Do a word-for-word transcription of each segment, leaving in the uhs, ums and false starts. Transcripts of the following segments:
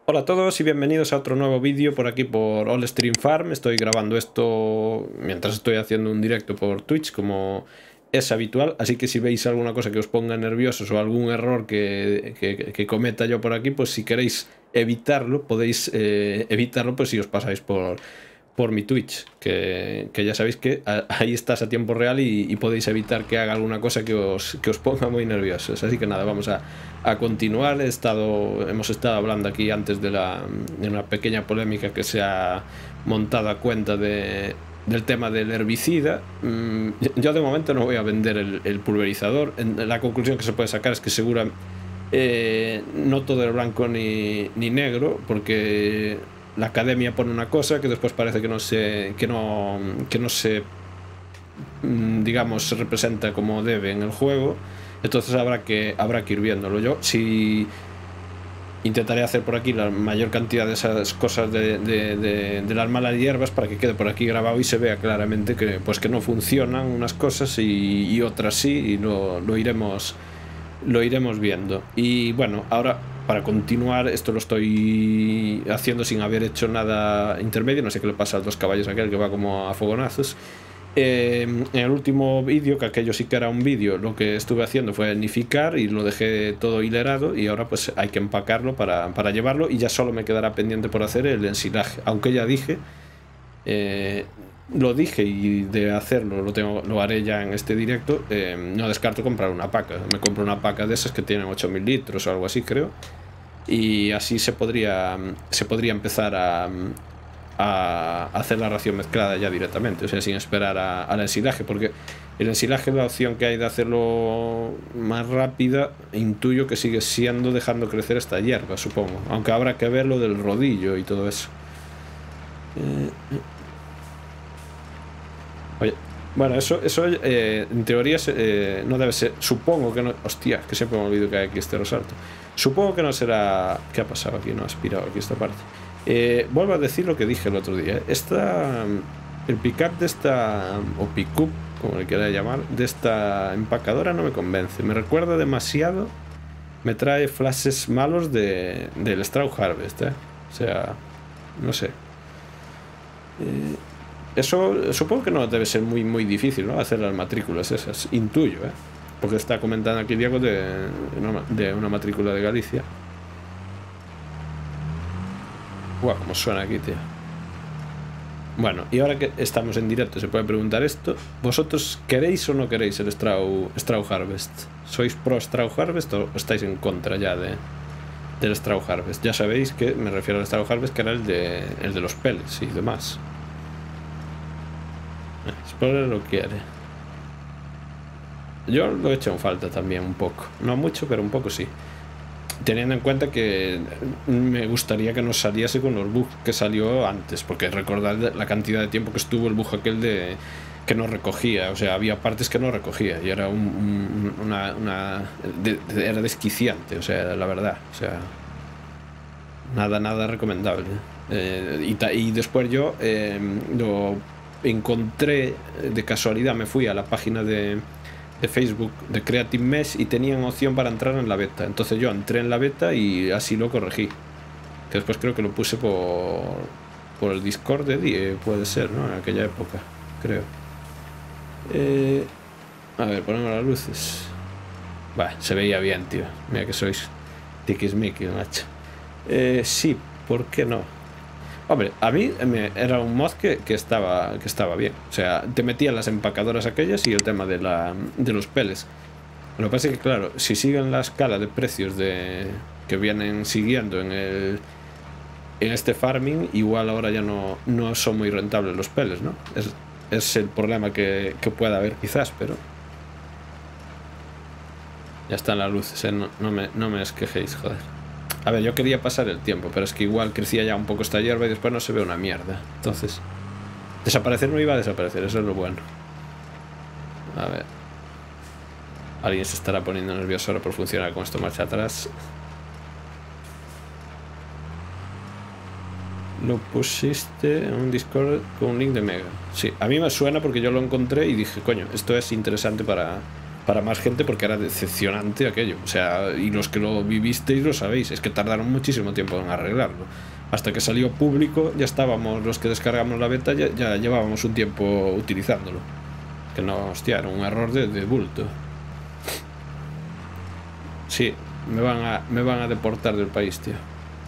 Hola a todos y bienvenidos a otro nuevo vídeo por aquí por All Stream Farm. Estoy grabando esto mientras estoy haciendo un directo por Twitch, como es habitual, así que si veis alguna cosa que os ponga nerviosos o algún error que, que, que cometa yo por aquí, pues si queréis evitarlo, podéis eh, evitarlo pues si os pasáis por, por mi Twitch, que, que ya sabéis que ahí estás a tiempo real y, y podéis evitar que haga alguna cosa que os, que os ponga muy nerviosos. Así que nada, vamos a, a continuar. He estado, hemos estado hablando aquí antes de, la, de una pequeña polémica que se ha montado a cuenta de, del tema del herbicida. Yo de momento no voy a vender el, el pulverizador. La conclusión que se puede sacar es que segura eh, no todo es blanco ni, ni negro, porque la academia pone una cosa que después parece que no se que no que no se digamos se representa como debe en el juego. Entonces habrá que habrá que ir viéndolo. Yo sí intentaré hacer por aquí la mayor cantidad de esas cosas de, de, de, de las malas hierbas para que quede por aquí grabado y se vea claramente que pues que no funcionan unas cosas y, y otras sí, y lo, lo iremos lo iremos viendo. Y bueno, ahora para continuar, esto lo estoy haciendo sin haber hecho nada intermedio. No sé qué le pasa a los dos caballos aquel que va como a fogonazos. Eh, en el último vídeo, que aquello sí que era un vídeo, lo que estuve haciendo fue nificar y lo dejé todo hilerado, y ahora pues hay que empacarlo para, para llevarlo, y ya solo me quedará pendiente por hacer el ensilaje. Aunque ya dije, eh, lo dije y de hacerlo lo, tengo, lo haré ya en este directo. Eh, no descarto comprar una paca. Me compro una paca de esas que tienen ocho mil litros o algo así, creo. Y así se podría, se podría empezar a, a hacer la ración mezclada ya directamente, o sea, sin esperar a, al ensilaje, porque el ensilaje, la opción que hay de hacerlo más rápida, intuyo que sigue siendo dejando crecer esta hierba, supongo, aunque habrá que ver lo del rodillo y todo eso. Eh, oye, bueno, eso, eso eh, en teoría eh, no debe ser, supongo que no, hostia, que siempre me olvido que hay aquí este resalto. Supongo que no será... ¿Qué ha pasado aquí? No ha aspirado aquí esta parte. Eh, vuelvo a decir lo que dije el otro día. Esta... El pick-up de esta... O pick-up, como le quiera llamar, de esta empacadora no me convence. Me recuerda demasiado... Me trae flashes malos de, del Straw Harvest, ¿eh? O sea... No sé. Eh, eso supongo que no debe ser muy, muy difícil, ¿no? Hacer las matrículas esas. Intuyo, ¿eh? Porque está comentando aquí Diego de, de una matrícula de Galicia. Guau, cómo suena aquí, tío. Bueno, y ahora que estamos en directo se puede preguntar esto. ¿Vosotros queréis o no queréis el Straw, Straw Harvest? ¿Sois pro Straw Harvest o estáis en contra ya de, del Straw Harvest? Ya sabéis que me refiero al Straw Harvest, que era el de, el de los pellets y demás. Explorer lo quiere. Yo lo he hecho en falta también un poco. No mucho, pero un poco sí. Teniendo en cuenta que me gustaría que nos saliese con los bugs que salió antes. Porque recordad la cantidad de tiempo que estuvo el bug aquel de que no recogía. O sea, había partes que no recogía. Y era un, un, una... una de, de, era desquiciante, o sea, la verdad. O sea, nada, nada recomendable. Eh, y, y después yo eh, lo encontré de casualidad. Me fui a la página de... de Facebook de Creative Mesh y tenían opción para entrar en la beta. Entonces yo entré en la beta y así lo corregí. Que después creo que lo puse por por el Discord de Die, puede ser, ¿no? En aquella época, creo. Eh, a ver, ponemos las luces. Bah, se veía bien, tío. Mira que sois tiquismiquis, macho. Eh, sí, ¿por qué no? Hombre, a mí me, era un mod que, que, estaba, que estaba bien. O sea, te metían las empacadoras aquellas y el tema de, la, de los pellets. Lo que pasa es que, claro, si siguen la escala de precios de que vienen siguiendo en el en este farming, igual ahora ya no, no son muy rentables los pellets, ¿no? Es, es el problema que, que pueda haber quizás, pero... Ya están las luces, ¿eh? No, no, me, no me os quejéis, joder. A ver, yo quería pasar el tiempo, pero es que igual crecía ya un poco esta hierba y después no se ve una mierda. Entonces, desaparecer no iba a desaparecer, eso es lo bueno. A ver. Alguien se estará poniendo nervioso ahora por funcionar con esto marcha atrás. Lo pusiste en un Discord con un link de Mega. Sí, a mí me suena porque yo lo encontré y dije, coño, esto es interesante para, para más gente porque era decepcionante aquello. O sea, y los que lo vivisteis lo sabéis, es que tardaron muchísimo tiempo en arreglarlo. Hasta que salió público ya estábamos, los que descargamos la beta ya, ya llevábamos un tiempo utilizándolo. Que no, hostia, era un error de, de bulto. Sí, me van a, me van a deportar del país, tío.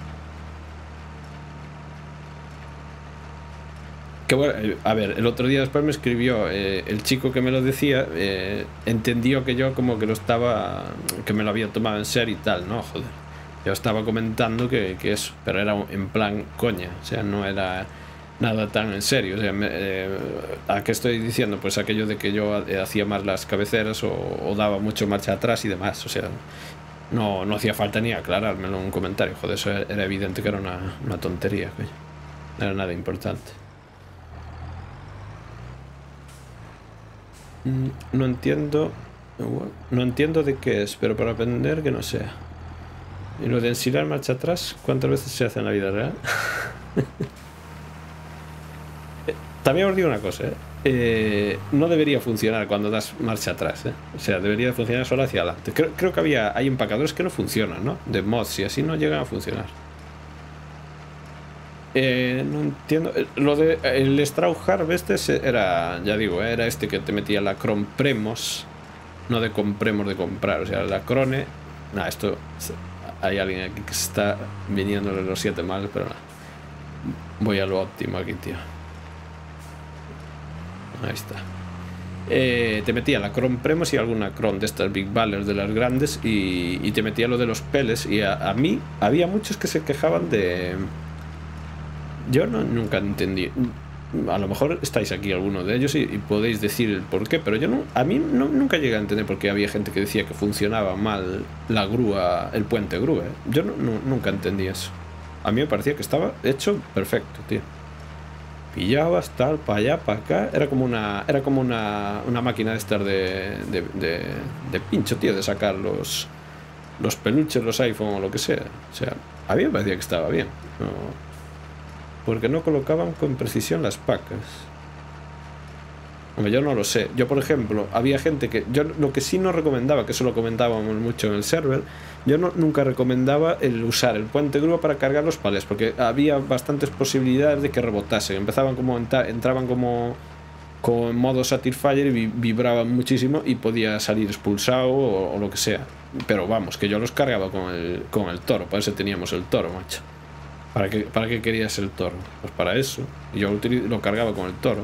Que bueno, a ver, el otro día después me escribió eh, el chico que me lo decía, eh, entendió que yo como que lo estaba, que me lo había tomado en serio y tal, ¿no? Joder, yo estaba comentando que, que eso, pero era en plan coña, o sea, no era nada tan en serio, o sea, me, eh, ¿a qué estoy diciendo? Pues aquello de que yo hacía más las cabeceras o, o daba mucho marcha atrás y demás, o sea, no, no hacía falta ni aclarármelo en un comentario, joder, eso era evidente que era una, una tontería, coño, no era nada importante. No entiendo. No entiendo de qué es, pero para aprender que no sea. Y lo de ensilar marcha atrás, ¿cuántas veces se hace en la vida real? También os digo una cosa, ¿eh? Eh, no debería funcionar cuando das marcha atrás, ¿eh? O sea, debería funcionar solo hacia adelante. Creo, creo que había hay empacadores que no funcionan, ¿no? De mods y así no llegan a funcionar. Eh, no entiendo. Lo de el Straw Harvest era, ya digo, era este que te metía la Compremos, no de compremos de comprar, o sea, la Crone. Nada, esto hay alguien aquí que está viniéndole los siete males, pero nada. Voy a lo óptimo aquí, tío. Ahí está. Eh, te metía la Compremos y alguna Cron de estas Big Ballers de las grandes y, y te metía lo de los peles. Y a, a mí había muchos que se quejaban de. Yo no, nunca entendí. A lo mejor estáis aquí alguno de ellos y, y podéis decir el por qué, pero yo no, a mí no, nunca llegué a entender por qué había gente que decía que funcionaba mal la grúa, el puente grúa. ¿eh? Yo no, no, nunca entendí eso. A mí me parecía que estaba hecho perfecto, tío. Pillabas tal, para allá, para acá. Era como una, era como una, una máquina de estar de, de, de, de pincho, tío, de sacar los, los peluches, los iPhone o lo que sea. O sea, a mí me parecía que estaba bien. No. Porque no colocaban con precisión las pacas. Hombre, yo no lo sé. Yo, por ejemplo, había gente que... Yo lo que sí no recomendaba, que eso lo comentábamos mucho en el server, yo no, nunca recomendaba el usar el puente grúa para cargar los palés, porque había bastantes posibilidades de que rebotasen. Empezaban como... Entraban como... Como en modo Satisfyer y vibraban muchísimo y podía salir expulsado o, o lo que sea. Pero vamos, que yo los cargaba con el, con el toro. Para eso teníamos el toro, macho. ¿Para qué, ¿Para qué querías el toro? Pues para eso. Y yo lo, lo cargaba con el toro.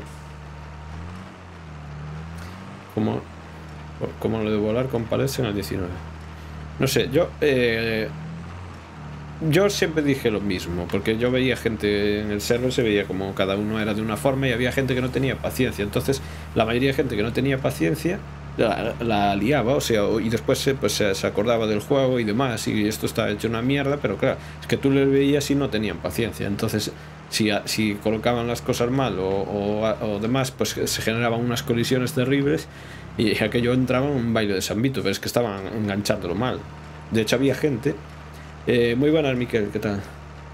Como, como lo de volar con palets en el diecinueve. No sé, yo... Eh, yo siempre dije lo mismo. Porque yo veía gente en el server, se veía como cada uno era de una forma y había gente que no tenía paciencia. Entonces, la mayoría de gente que no tenía paciencia... La, la liaba, o sea, y después se, pues, se acordaba del juego y demás, y esto está hecho una mierda, pero claro, es que tú les veías y no tenían paciencia, entonces si, si colocaban las cosas mal o, o, o demás, pues se generaban unas colisiones terribles y aquello entraba en un baile de San Vito, pero es que estaban enganchándolo mal. De hecho había gente, eh, muy buenas Miquel, ¿qué tal?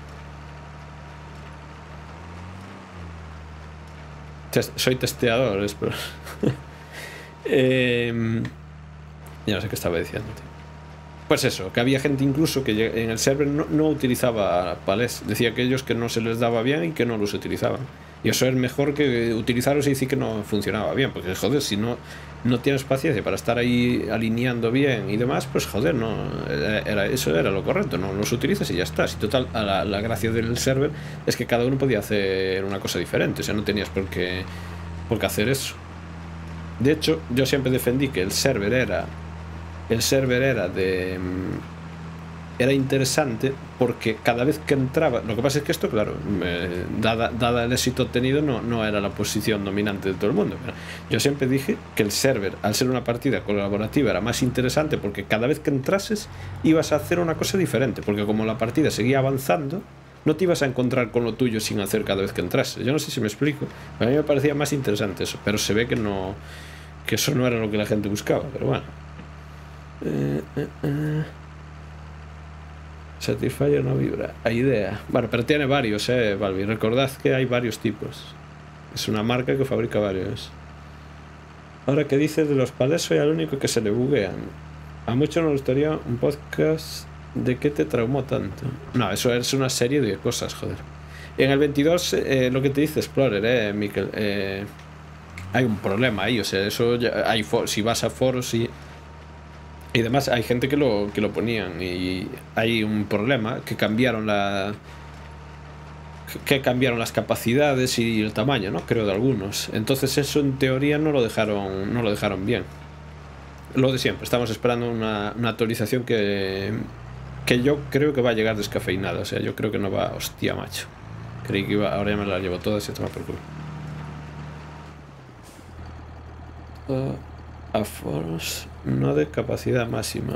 Soy testeador, espero. Eh, ya no sé qué estaba diciendo, tío. Pues eso, que había gente incluso que en el server no, no utilizaba palés. Decía que ellos que no se les daba bien y que no los utilizaban. Y eso es mejor que utilizarlos y decir que no funcionaba bien. Porque joder, si no, no tienes paciencia para estar ahí alineando bien y demás, pues joder, no era, eso era lo correcto. No los utilizas y ya está. Si total, la, la gracia del server es que cada uno podía hacer una cosa diferente. O sea, no tenías por qué, por qué hacer eso. De hecho, yo siempre defendí que el server era el server era de era interesante porque cada vez que entraba, lo que pasa es que esto, claro, eh, dada, dada el éxito obtenido, no, no era la posición dominante de todo el mundo. Pero yo siempre dije que el server, al ser una partida colaborativa, era más interesante porque cada vez que entrases ibas a hacer una cosa diferente, porque como la partida seguía avanzando, no te ibas a encontrar con lo tuyo sin hacer cada vez que entrases. Yo no sé si me explico. A mí me parecía más interesante eso, pero se ve que no, que eso no era lo que la gente buscaba, pero bueno. Eh, eh, eh. Satisfyer no vibra. Hay idea. Bueno, pero tiene varios, eh, Valvi. Recordad que hay varios tipos. Es una marca que fabrica varios. Ahora que dices de los palés, soy el único que se le buguean. A muchos nos gustaría un podcast de qué te traumó tanto. No, eso es una serie de cosas, joder. En el veintidós, eh, lo que te dice Explorer, eh, Miquel, eh, hay un problema ahí, o sea, eso ya hay for si vas a foros y, y demás, hay gente que lo, que lo ponían y hay un problema, que cambiaron la... que cambiaron las capacidades y el tamaño, ¿no? Creo de algunos. Entonces eso en teoría no lo dejaron, no lo dejaron bien. Lo de siempre, estamos esperando una, una actualización que, que yo creo que va a llegar descafeinada. O sea, yo creo que no va... Hostia, macho. Creí que iba... Ahora ya me la llevo todas y se toma por culo. Uh, a foros no de capacidad máxima.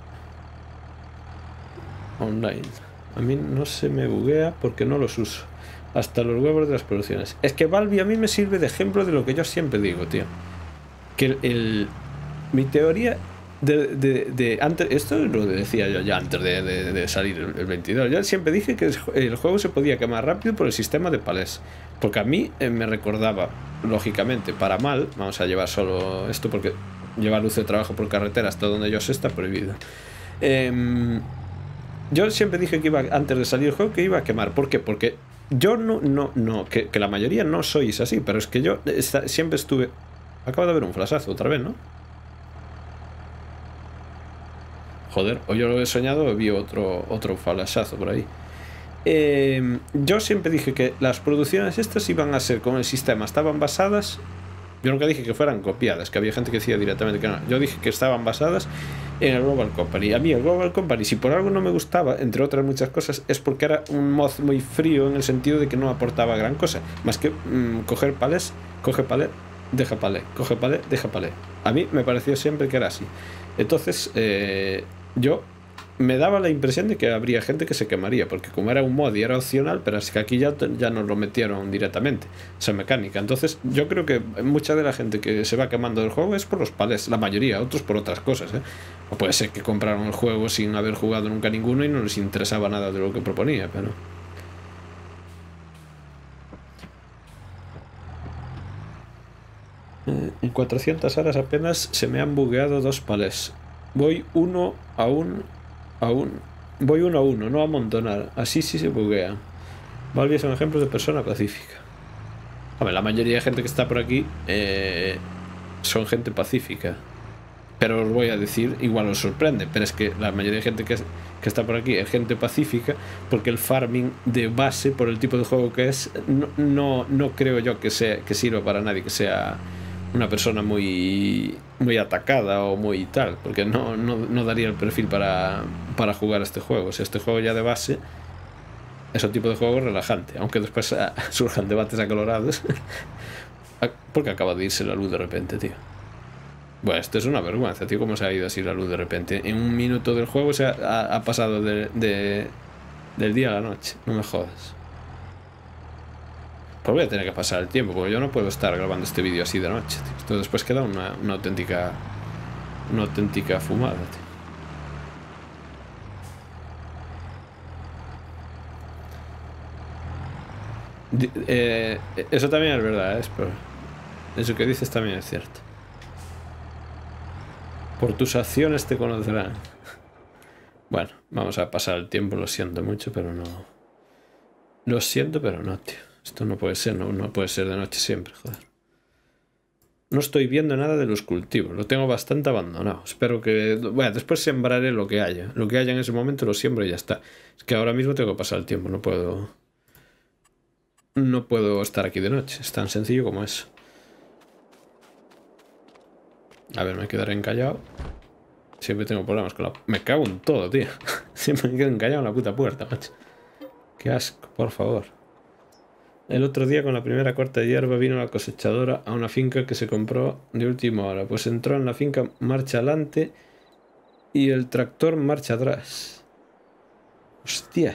Online. A mí no se me buguea porque no los uso. Hasta los huevos de las producciones. Es que Valve a mí me sirve de ejemplo de lo que yo siempre digo, tío. Que el... el mi teoría de, de, de antes, esto lo decía yo ya antes de, de, de salir el, el veintidós. Yo siempre dije que el, el juego se podía quemar rápido por el sistema de palés. Porque a mí eh, me recordaba, lógicamente, para mal. Vamos a llevar solo esto porque llevar luz de trabajo por carretera hasta donde yo sé está prohibido. Eh, yo siempre dije que iba, antes de salir el juego, que iba a quemar. ¿Por qué? Porque yo no, no, no, que, que la mayoría no sois así, pero es que yo esta, siempre estuve... Acabo de ver un flashazo otra vez, ¿no? Joder, o yo lo he soñado o vi otro, otro flashazo por ahí. Eh, yo siempre dije que las producciones estas iban a ser con el sistema, estaban basadas... Yo nunca dije que fueran copiadas, que había gente que decía directamente que no. Yo dije que estaban basadas en el Global Company. A mí el Global Company, si por algo no me gustaba, entre otras muchas cosas, es porque era un mod muy frío en el sentido de que no aportaba gran cosa. Más que mmm, coger palés, coge palé, deja palé, coge palé, deja palé. A mí me pareció siempre que era así. Entonces, eh, yo me daba la impresión de que habría gente que se quemaría, porque como era un mod y era opcional, pero es que aquí ya, ya nos lo metieron directamente, esa mecánica. Entonces yo creo que mucha de la gente que se va quemando del juego es por los palés, la mayoría, otros por otras cosas, ¿eh? O puede ser que compraron el juego sin haber jugado nunca ninguno y no les interesaba nada de lo que proponía, pero... Eh, en cuatrocientas horas apenas se me han bugueado dos palés. Voy uno a un... a un... Voy uno a uno, no a amontonar. Así sí se buguea. Valve son ejemplos de persona pacífica. Hombre, la mayoría de gente que está por aquí eh, son gente pacífica. Pero os voy a decir, igual os sorprende, pero es que la mayoría de gente que, es, que está por aquí es gente pacífica, porque el farming de base, por el tipo de juego que es, no, no, no creo yo que, sea, que sirva para nadie, que sea una persona muy muy atacada o muy tal, porque no, no, no daría el perfil para, para jugar a este juego. O sea, este juego ya de base es un tipo de juego relajante, aunque después ah, surjan debates acalorados. Porque acaba de irse la luz de repente, tío. Bueno, esto es una vergüenza, tío, cómo se ha ido así la luz de repente. En un minuto del juego se ha, ha, ha pasado de, de, del día a la noche. No me jodas. Pues voy a tener que pasar el tiempo, porque yo no puedo estar grabando este vídeo así de noche, tío. Esto después queda una, una auténtica una auténtica fumada, tío. Eh, eso también es verdad, ¿eh? Pero eso que dices también es cierto. Por tus acciones te conocerán. Bueno, vamos a pasar el tiempo, lo siento mucho, pero no. Lo siento, pero no, tío. Esto no puede ser, no, no puede ser de noche siempre, joder. No estoy viendo nada de los cultivos, lo tengo bastante abandonado. Espero que... Bueno, después sembraré lo que haya. Lo que haya en ese momento lo siembro y ya está. Es que ahora mismo tengo que pasar el tiempo, no puedo... No puedo estar aquí de noche, es tan sencillo como eso. A ver, me quedaré encallado. Siempre tengo problemas con la... Me cago en todo, tío. Siempre me quedo encallado en la puta puerta, macho. Qué asco, por favor. El otro día con la primera corta de hierba vino la cosechadora a una finca que se compró de última hora. Pues entró en la finca marcha adelante y el tractor marcha atrás. Hostia.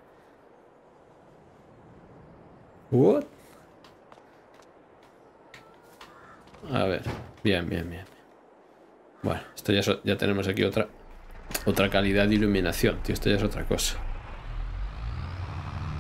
What? A ver. Bien, bien, bien. Bueno, esto ya, so, ya tenemos aquí otra otra calidad de iluminación, tío. Esto ya es otra cosa.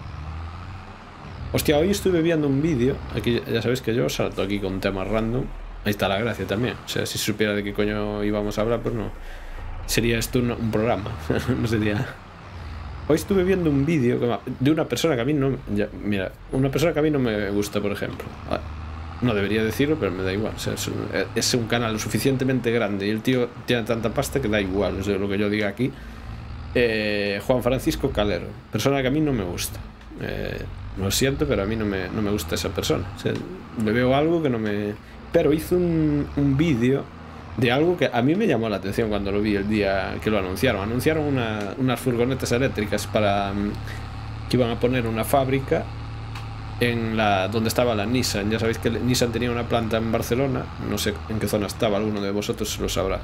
Hostia, hoy estuve viendo un vídeo. Aquí ya sabéis que yo salto aquí con temas random. Ahí está la gracia también. O sea, si supiera de qué coño íbamos a hablar, pues no. Sería esto un, un programa. No sería... Hoy estuve viendo un vídeo de una persona que a mí no... Ya, mira, una persona que a mí no me gusta, por ejemplo. No debería decirlo, pero me da igual. O sea, es, un, es un canal lo suficientemente grande y el tío tiene tanta pasta que da igual. O sea, lo que yo diga aquí. Eh, Juan Francisco Calero. Persona que a mí no me gusta. Eh, lo siento, pero a mí no me, no me gusta esa persona. O sea, le veo algo que no me... Pero hizo un, un vídeo de algo que a mí me llamó la atención cuando lo vi el día que lo anunciaron. Anunciaron una, unas furgonetas eléctricas para que iban a poner una fábrica en la donde estaba la Nissan. Ya sabéis que Nissan tenía una planta en Barcelona, no sé en qué zona estaba, alguno de vosotros lo sabrá.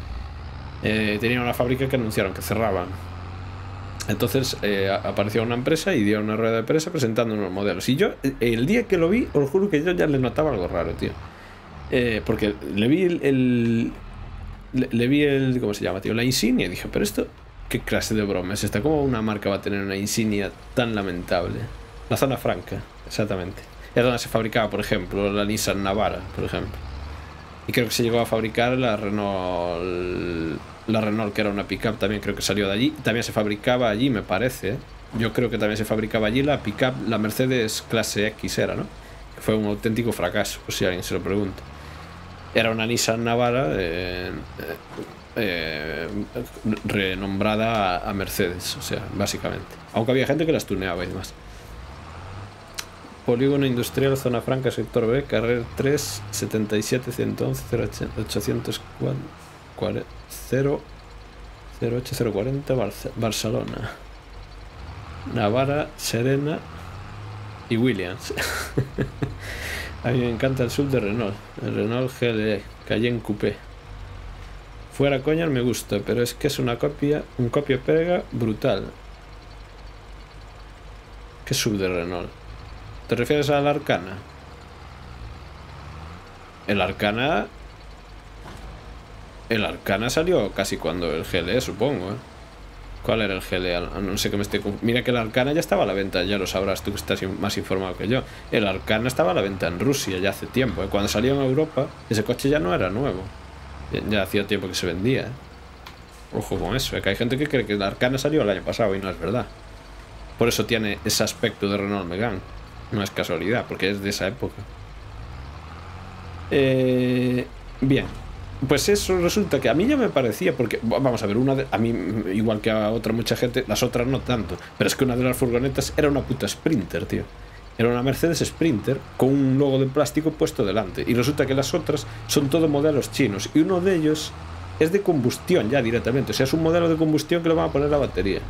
Eh, tenía una fábrica que anunciaron que cerraban. Entonces eh, apareció una empresa y dio una rueda de prensa presentando unos modelos. Y yo, el día que lo vi, os juro que yo ya le notaba algo raro, tío. Eh, porque le vi el, el le, le vi el ¿cómo se llama, tío? La insignia y dije, pero esto, ¿qué clase de broma es esta? ¿Cómo una marca va a tener una insignia tan lamentable? La zona franca, exactamente. Es donde se fabricaba, por ejemplo, la Nissan Navara, por ejemplo. Y creo que se llegó a fabricar la Renault, la Renault que era una pickup, también creo que salió de allí. También se fabricaba allí, me parece, ¿eh? Yo creo que también se fabricaba allí la pickup, la Mercedes clase X era, ¿no? Que fue un auténtico fracaso, por si alguien se lo pregunta. Era una Nissan Navara eh, eh, renombrada a Mercedes, o sea, básicamente. Aunque había gente que las tuneaba y demás. Polígono Industrial, Zona Franca, Sector B, Carrer tres, setenta y siete, ciento once, cero ochocientos cuarenta, cero ocho cero cuarenta, Barcelona. Navara, Serena y Williams. A mí me encanta el sub de Renault, el Renault G L E, Cayenne Coupé. Fuera coñas me gusta, pero es que es una copia, un copia-pega brutal. ¿Qué sub de Renault? ¿Te refieres al Arcana? El Arcana... El Arcana salió casi cuando el G L E, supongo, ¿eh? ¿Cuál era el G L E? No sé que me esté... Mira que el Arcana ya estaba a la venta, ya lo sabrás tú que estás más informado que yo. El Arcana estaba a la venta en Rusia ya hace tiempo, ¿eh? Cuando salió en Europa, ese coche ya no era nuevo. Ya, ya hacía tiempo que se vendía, ¿eh? Ojo con eso, ¿eh? Que hay gente que cree que el Arcana salió el año pasado y no es verdad. Por eso tiene ese aspecto de Renault Megane. No es casualidad, porque es de esa época. Eh, bien. Pues eso resulta que a mí ya me parecía, porque vamos a ver, una de, a mí igual que a otra mucha gente, las otras no tanto, pero es que una de las furgonetas era una puta Sprinter, tío. Era una Mercedes Sprinter con un logo de plástico puesto delante, y resulta que las otras son todo modelos chinos, y uno de ellos es de combustión ya directamente, o sea, es un modelo de combustión que le van a poner a la batería.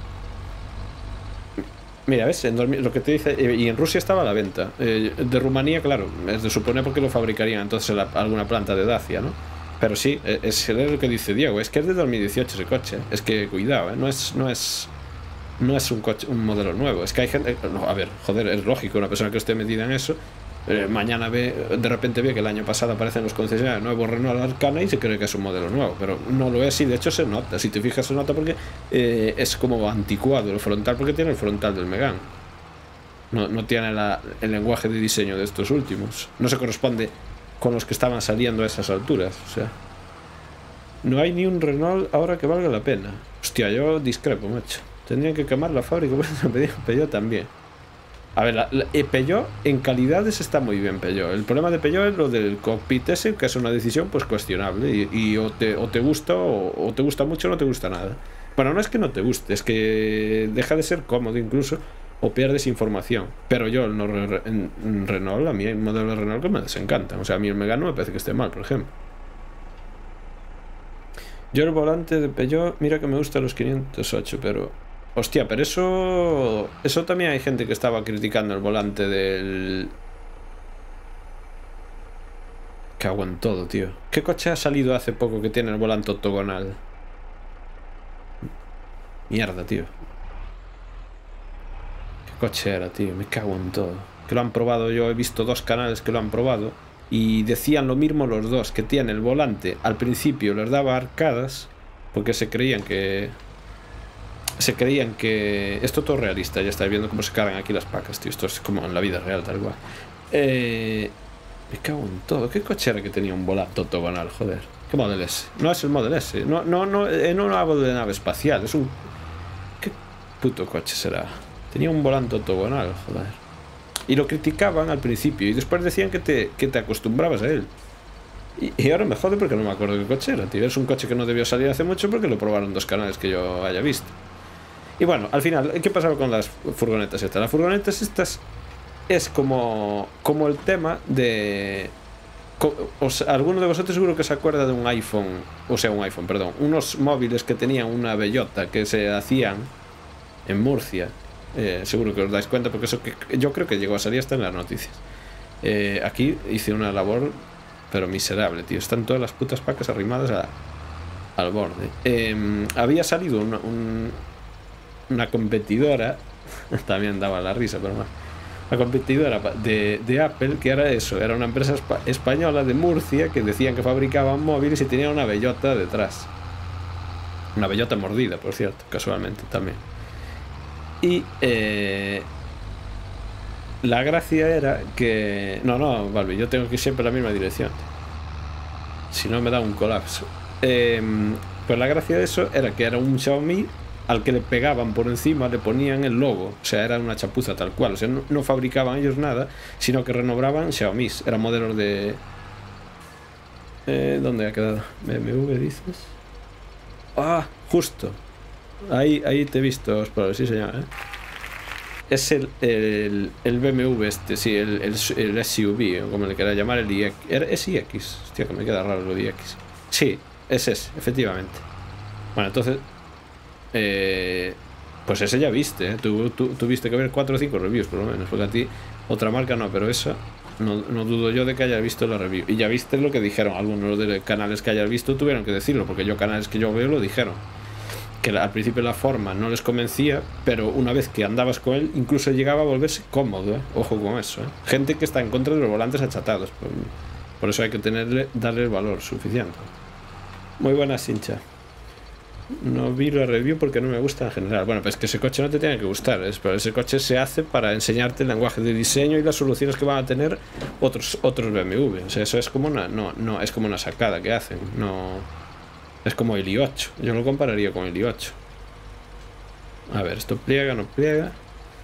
Mira, ¿ves? En lo que te dice, y en Rusia estaba a la venta. Eh, de Rumanía, claro, es de suponer porque lo fabricarían entonces en la, alguna planta de Dacia, ¿no? Pero sí, es lo que dice Diego, es que es de dos mil dieciocho ese coche. Es que cuidado, ¿eh? No es, no es, no es un coche, un modelo nuevo. Es que hay gente, no, a ver, joder, es lógico, una persona que esté metida en eso, eh, mañana ve, de repente ve que el año pasado aparecen los concesionarios nuevos Renault Arcana y se cree que es un modelo nuevo, pero no lo es, y de hecho se nota. Si te fijas se nota porque eh, es como anticuado el frontal, porque tiene el frontal del Megane. No, no tiene la, el lenguaje de diseño de estos últimos. No se corresponde con los que estaban saliendo a esas alturas, o sea, no hay ni un Renault ahora que valga la pena. Hostia, yo discrepo, macho. Tendrían que quemar la fábrica, pero Peugeot también. A ver, la, la, Peugeot en calidades está muy bien, Peugeot. El problema de Peugeot es lo del cockpit ese, que es una decisión pues cuestionable, y, y o, te, o te gusta o, o te gusta mucho o no te gusta nada. Bueno, no es que no te guste, es que deja de ser cómodo incluso, o pierdes información. Pero yo no, en, en Renault, a mí hay modelos de Renault que me desencantan. O sea, a mí el Megane no me parece que esté mal, por ejemplo. Yo el volante de Peugeot, mira que me gustan los quinientos ocho, pero... Hostia, pero eso... Eso también hay gente que estaba criticando el volante del... Cago en todo, tío. ¿Qué coche ha salido hace poco que tiene el volante octogonal? Mierda, tío. Coche era, tío, me cago en todo. Que lo han probado, yo he visto dos canales que lo han probado y decían lo mismo los dos, que tiene el volante al principio les daba arcadas porque se creían que se creían que esto todo realista, ya estáis viendo cómo se cargan aquí las pacas, tío, esto es como en la vida real tal cual. Eh, Me cago en todo. ¿Qué coche era que tenía un volante ortogonal? Joder. ¿Qué Model S? No es el Model S. No, no, no, eh, no hablo de nave espacial. Es un... ¿Qué puto coche será? Tenía un volante ortogonal, joder. Y lo criticaban al principio. Y después decían que te, que te acostumbrabas a él. Y, y ahora me jode porque no me acuerdo qué coche era, tío. Es un coche que no debió salir hace mucho porque lo probaron dos canales que yo haya visto. Y bueno, al final, ¿qué pasaba con las furgonetas estas? Las furgonetas estas es como, como el tema de... O sea, alguno de vosotros seguro que se acuerda de un iPhone, o sea, un iPhone, perdón, unos móviles que tenían una bellota que se hacían en Murcia. Eh, seguro que os dais cuenta porque eso que yo creo que llegó a salir hasta en las noticias. Eh, aquí hice una labor, pero miserable, tío. Están todas las putas pacas arrimadas a, al borde. Eh, había salido una, un, una competidora, también daba la risa, pero más. La competidora de, de Apple, que era eso, era una empresa espa española de Murcia que decían que fabricaban móviles y tenía una bellota detrás. Una bellota mordida, por cierto, casualmente también. Y eh, la gracia era que... No, no, Valve, yo tengo que ir siempre en la misma dirección. Si no me da un colapso. Eh, pues la gracia de eso era que era un Xiaomi al que le pegaban por encima, le ponían el logo. O sea, era una chapuza tal cual. O sea, no, no fabricaban ellos nada, sino que renovaban Xiaomi. Eran modelos de... Eh, ¿Dónde ha quedado? ¿B M W dices? Ah, justo. Ahí, ahí te he visto, Explorer, sí señor, ¿eh? Es el, el, el B M W este, sí, el, el, el S U V, o como le quiera llamar, el I X. ¿Es I X? Hostia, que me queda raro lo de I X. Sí, es ese, efectivamente. Bueno, entonces... Eh, pues ese ya viste, ¿eh? Tú, tú, tuviste que ver cuatro o cinco reviews por lo menos, porque a ti otra marca no, pero esa no, no dudo yo de que hayas visto la review. Y ya viste lo que dijeron, algunos de los canales que hayas visto tuvieron que decirlo, porque yo canales que yo veo lo dijeron. Que al principio la forma no les convencía, pero una vez que andabas con él, incluso llegaba a volverse cómodo, ¿eh? Ojo con eso, ¿eh? Gente que está en contra de los volantes achatados, por, por eso hay que tenerle, darle el valor suficiente. Muy buena, Sincha. No vi la review porque no me gusta en general. Bueno, pues que ese coche no te tiene que gustar, ¿eh? Pero ese coche se hace para enseñarte el lenguaje de diseño y las soluciones que van a tener otros, otros B M W. O sea, eso es como una, no, no, es como una sacada que hacen. No, es como el i ocho. Yo lo compararía con el i ocho. A ver, esto pliega, no pliega.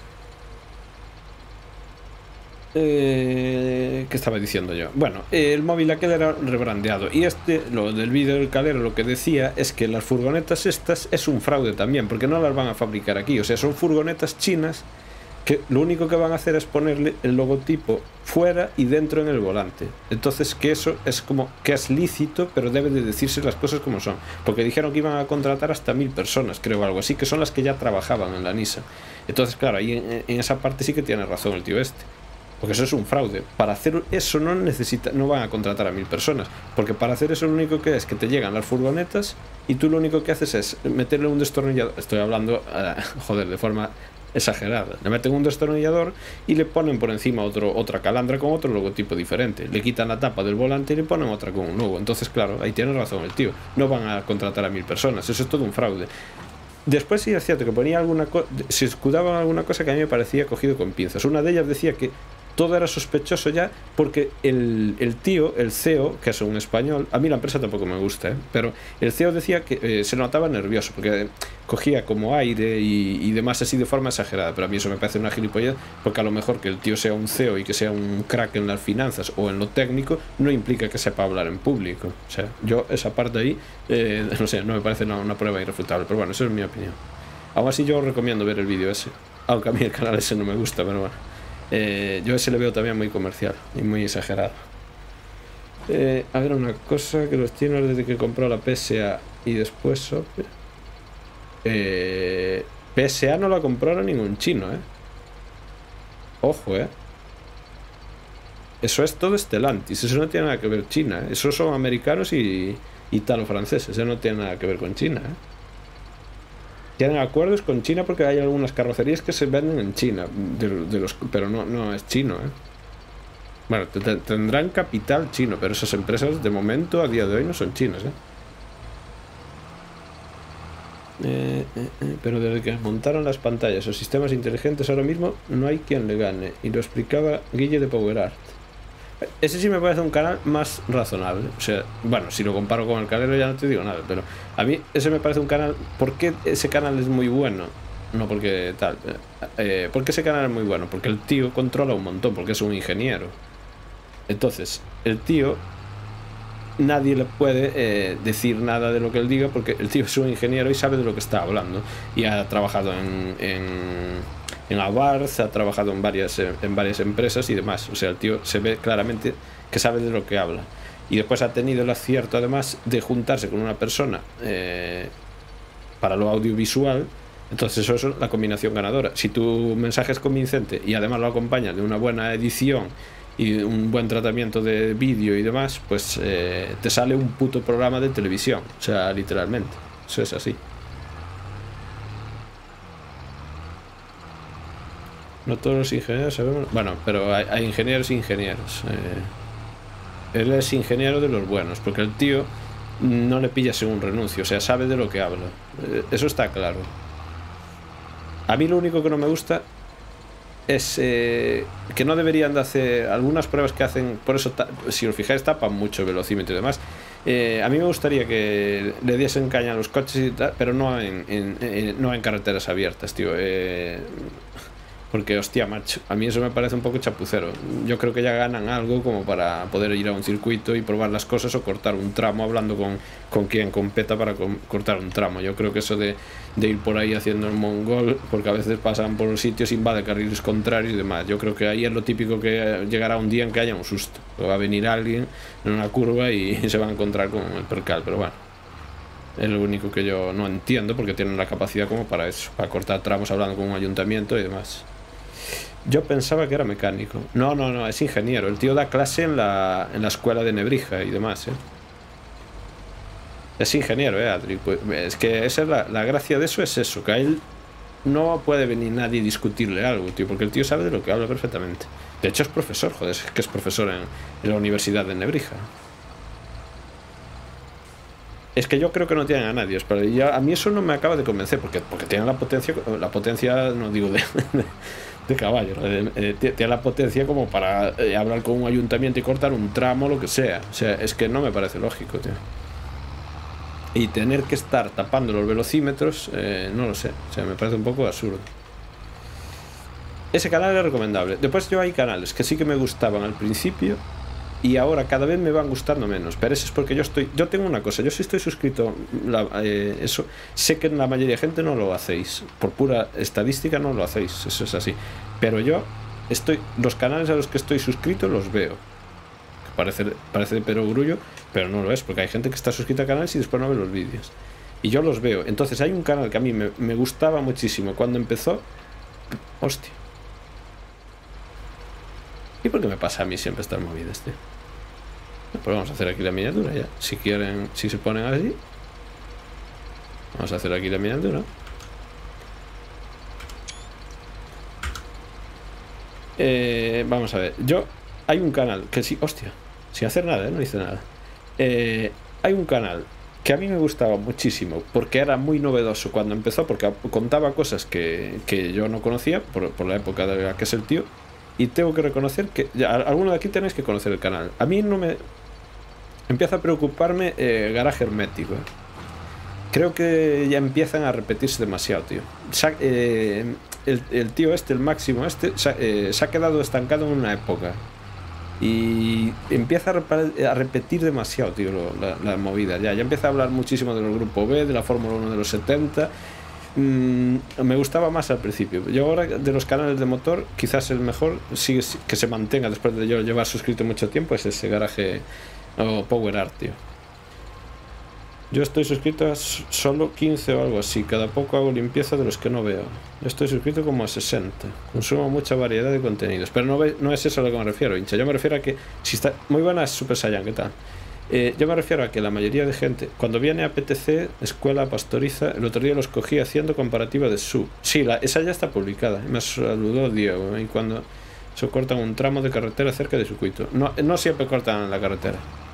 Eh, ¿Qué estaba diciendo yo? Bueno, el móvil aquel era rebrandeado. Y este, lo del vídeo del calero, lo que decía es que las furgonetas estas es un fraude también, porque no las van a fabricar aquí. O sea, son furgonetas chinas que lo único que van a hacer es ponerle el logotipo fuera y dentro en el volante. Entonces, que eso es como que es lícito, pero debe de decirse las cosas como son. Porque dijeron que iban a contratar hasta mil personas, creo, algo así, que son las que ya trabajaban en la Nissan. Entonces, claro, ahí en, en esa parte sí que tiene razón el tío este. Porque eso es un fraude. Para hacer eso no necesita, no van a contratar a mil personas. Porque para hacer eso lo único que es que te llegan las furgonetas y tú lo único que haces es meterle un destornillador. Estoy hablando, uh, joder, de forma exagerada. Le meten un destornillador y le ponen por encima otro, otra calandra con otro logotipo diferente. Le quitan la tapa del volante y le ponen otra con un nuevo. Entonces, claro, ahí tiene razón el tío. No van a contratar a mil personas. Eso es todo un fraude. Después sí es cierto que ponía alguna cosa, se escudaba alguna cosa que a mí me parecía cogido con pinzas. Una de ellas decía que todo era sospechoso ya porque el, el tío, el C E O, que es un español, a mí la empresa tampoco me gusta, ¿eh? Pero el C E O decía que eh, se notaba nervioso porque cogía como aire y, y demás así de forma exagerada, pero a mí eso me parece una gilipollez porque a lo mejor que el tío sea un C E O y que sea un crack en las finanzas o en lo técnico no implica que sepa hablar en público. O sea, yo esa parte ahí, eh, no sé, no me parece una, una prueba irrefutable, pero bueno, eso es mi opinión. Aún así yo os recomiendo ver el vídeo ese, aunque a mí el canal ese no me gusta, pero bueno. Eh, yo ese le veo también muy comercial y muy exagerado. Eh, a ver, una cosa que los chinos desde que compró la P S A y después eh, P S A no la compraron ningún chino, eh. Ojo, eh. Eso es todo Stellantis, eso no tiene nada que ver China, ¿eh? Esos son americanos y italo-franceses, eso no tiene nada que ver con China, eh. Tienen acuerdos con China porque hay algunas carrocerías que se venden en China, de, de los, pero no, no es chino, ¿eh? Bueno, tendrán capital chino, pero esas empresas de momento, a día de hoy, no son chinas, ¿eh? Eh, eh, eh, pero desde que montaron las pantallas o sistemas inteligentes ahora mismo no hay quien le gane, y lo explicaba Guille de PowerArt. Ese sí me parece un canal más razonable. O sea, bueno, si lo comparo con el Calero ya no te digo nada, pero a mí ese me parece un canal... ¿Por qué ese canal es muy bueno? No porque tal... Eh, ¿Por qué ese canal es muy bueno? Porque el tío controla un montón, porque es un ingeniero. Entonces, el tío... Nadie le puede eh, decir nada de lo que él diga, porque el tío es un ingeniero y sabe de lo que está hablando. Y ha trabajado en... en en Abarth, ha trabajado en varias, en varias empresas y demás. O sea, el tío se ve claramente que sabe de lo que habla. Y después ha tenido el acierto, además, de juntarse con una persona eh, para lo audiovisual. Entonces, eso es la combinación ganadora. Si tu mensaje es convincente y además lo acompañas de una buena edición y un buen tratamiento de vídeo y demás, pues eh, te sale un puto programa de televisión. O sea, literalmente. Eso es así. No todos los ingenieros sabemos... Bueno, pero hay, hay ingenieros e ingenieros. Eh, él es ingeniero de los buenos, porque el tío no le pilla según renuncio, o sea, sabe de lo que habla. Eh, eso está claro. A mí lo único que no me gusta es eh, que no deberían de hacer algunas pruebas que hacen, por eso, si os fijáis, tapan mucho el velocímetro y demás. Eh, a mí me gustaría que le diesen caña a los coches y tal, pero no en, en, en, no en carreteras abiertas, tío. Eh... Porque, hostia, macho, a mí eso me parece un poco chapucero. Yo creo que ya ganan algo como para poder ir a un circuito y probar las cosas o cortar un tramo hablando con, con quien competa para com cortar un tramo. Yo creo que eso de, de ir por ahí haciendo el mongol, porque a veces pasan por los sitios, invade carriles contrarios y demás. Yo creo que ahí es lo típico que llegará un día en que haya un susto. Va a venir alguien en una curva y se va a encontrar con el percal, pero bueno. Es lo único que yo no entiendo, porque tienen la capacidad como para eso, para cortar tramos hablando con un ayuntamiento y demás. Yo pensaba que era mecánico. No, no, no, es ingeniero. El tío da clase en la, en la escuela de Nebrija y demás, ¿eh? Es ingeniero, ¿eh, Adri? Pues, es que esa es la, la gracia de eso, es eso, que a él no puede venir nadie a discutirle algo, tío, porque el tío sabe de lo que habla perfectamente. De hecho es profesor, joder, es que es profesor en, en la Universidad de Nebrija. Es que yo creo que no tienen a nadie, pero ya, a mí eso no me acaba de convencer, porque, porque tienen la potencia, la potencia, no digo de... de de caballo, eh, eh, tiene la potencia como para eh, hablar con un ayuntamiento y cortar un tramo, lo que sea. O sea, es que no me parece lógico, tío. Y tener que estar tapando los velocímetros, eh, no lo sé. O sea, me parece un poco absurdo. Ese canal es recomendable. Después yo hay canales que sí que me gustaban al principio y ahora cada vez me van gustando menos, pero eso es porque yo estoy, yo tengo una cosa, yo sí estoy suscrito, la, eh, eso, sé que la mayoría de gente no lo hacéis, por pura estadística no lo hacéis, eso es así, pero yo estoy, los canales a los que estoy suscrito los veo, que parece, parece de perogrullo, pero no lo es, porque hay gente que está suscrita a canales y después no ve los vídeos, y yo los veo. Entonces hay un canal que a mí me, me gustaba muchísimo cuando empezó, hostia. ¿Y por qué me pasa a mí siempre estas movidas, tío? Pues vamos a hacer aquí la miniatura ya. Si quieren, si se ponen así. Vamos a hacer aquí la miniatura. Eh, vamos a ver. Yo, hay un canal que sí, hostia, sin hacer nada, ¿eh? No hice nada. Eh, hay un canal que a mí me gustaba muchísimo porque era muy novedoso cuando empezó, porque contaba cosas que, que yo no conocía por, por la época de la que es el tío. Y tengo que reconocer que ya, alguno de aquí tenéis que conocer el canal. A mí no me... Empieza a preocuparme eh, Garaje Hermético. Eh. Creo que ya empiezan a repetirse demasiado, tío. Sa eh, el, el tío este, el máximo este, sa eh, se ha quedado estancado en una época. Y empieza a, a repetir demasiado, tío, lo, la, la movida. Ya, ya empieza a hablar muchísimo del grupo B, de la Fórmula uno de los setenta... Mm, me gustaba más al principio. Yo ahora de los canales de motor, quizás el mejor sigue, que se mantenga después de yo llevar suscrito mucho tiempo, es ese Garaje o Power Art, tío. Yo estoy suscrito a solo quince o algo así. Cada poco hago limpieza de los que no veo. Yo estoy suscrito como a sesenta. Consumo mucha variedad de contenidos, pero no, ve, no es eso a lo que me refiero, hincha. Yo me refiero a que si está muy buena es Super Saiyan, ¿qué tal? Eh, yo me refiero a que la mayoría de gente, cuando viene a P T C, Escuela Pastoriza, el otro día los cogí haciendo comparativa de sub. Sí, la, esa ya está publicada. Me saludó Diego. ¿eh? Y cuando se cortan un tramo de carretera cerca de circuito. No, no siempre cortan la carretera.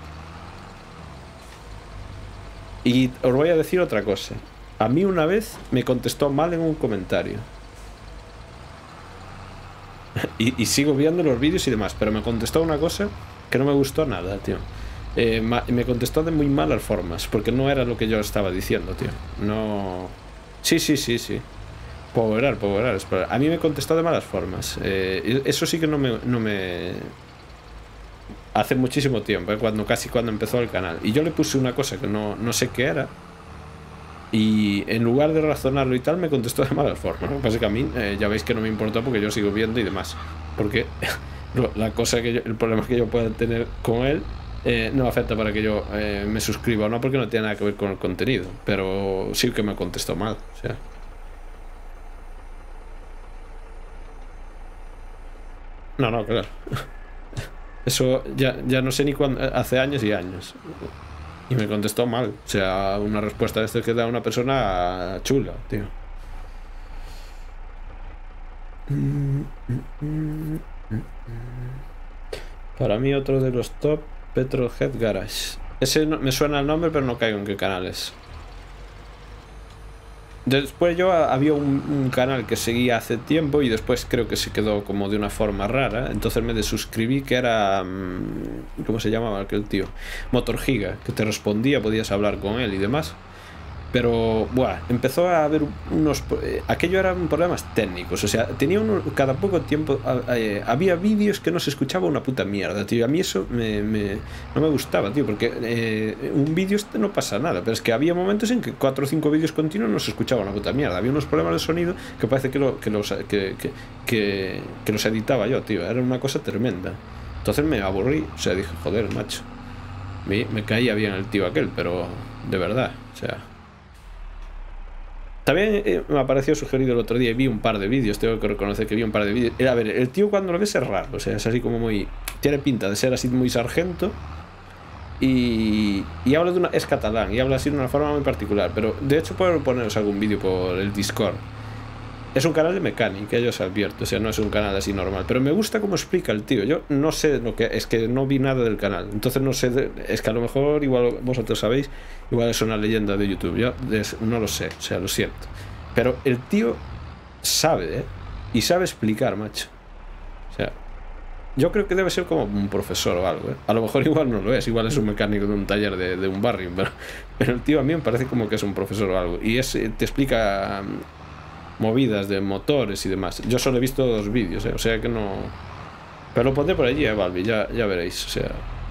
Y os voy a decir otra cosa. A mí una vez me contestó mal en un comentario. y, y sigo viendo los vídeos y demás, pero me contestó una cosa que no me gustó nada, tío. Eh, me contestó de muy malas formas, porque no era lo que yo estaba diciendo, tío. No... Sí, sí, sí, sí. Powerar, powerar. A mí me contestó de malas formas. Eh, eso sí que no me, no me... Hace muchísimo tiempo, eh, cuando casi cuando empezó el canal. Y yo le puse una cosa que no, no sé qué era. Y en lugar de razonarlo y tal, me contestó de malas formas, ¿no? Pasa que a mí, eh, ya veis que no me importó porque yo sigo viendo y demás. Porque la cosa que yo, el problema que yo pueda tener con él eh, no afecta para que yo eh, me suscriba o no, porque no tiene nada que ver con el contenido. Pero sí que me contestó mal, o sea. No, no, claro. Eso ya, ya no sé ni cuándo, hace años y años. Y me contestó mal. O sea, una respuesta de este que da una persona chula, tío. Para mí otro de los top, Petrolhead Garage. Ese no, me suena el nombre, pero no caigo en qué canal es. Después yo había un, un canal que seguía hace tiempo y después creo que se quedó como de una forma rara. Entonces me desuscribí, que era... ¿Cómo se llamaba aquel tío? Motor Giga, que te respondía, podías hablar con él y demás. Pero, buah, empezó a haber unos... Eh, aquello eran problemas técnicos. O sea, tenía uno... Cada poco tiempo eh, había vídeos que no se escuchaba una puta mierda, tío. A mí eso me, me, no me gustaba, tío. Porque eh, un vídeo este no pasa nada. Pero es que había momentos en que cuatro o cinco vídeos continuos no se escuchaba una puta mierda. Había unos problemas de sonido que parece que, lo, que, los, que, que, que, que los editaba yo, tío. Era una cosa tremenda. Entonces me aburrí. O sea, dije, joder, macho. Me, me caía bien el tío aquel, pero de verdad, o sea... También eh, me apareció sugerido el otro día y vi un par de vídeos, tengo que reconocer que vi un par de vídeos. A ver, el tío cuando lo ves es raro, o sea, es así como muy... Tiene pinta de ser así muy sargento y, y habla de una... Es catalán y habla así de una forma muy particular, pero de hecho puedo poneros algún vídeo por el Discord. Es un canal de mecánica, yo os advierto, o sea, no es un canal así normal. Pero me gusta cómo explica el tío. Yo no sé lo que... Es que no vi nada del canal. Entonces no sé... De, es que a lo mejor, igual vosotros sabéis, igual es una leyenda de YouTube. Yo des, no lo sé, o sea, lo siento. Pero el tío sabe, ¿eh? Y sabe explicar, macho. O sea, yo creo que debe ser como un profesor o algo, ¿eh? A lo mejor igual no lo es, igual es un mecánico de un taller de, de un barrio. Pero, pero el tío a mí me parece como que es un profesor o algo. Y es, te explica... movidas de motores y demás. Yo solo he visto dos vídeos, ¿eh? O sea que no... Pero lo pondré por allí, eh, Balbi, ya, ya veréis, o sea...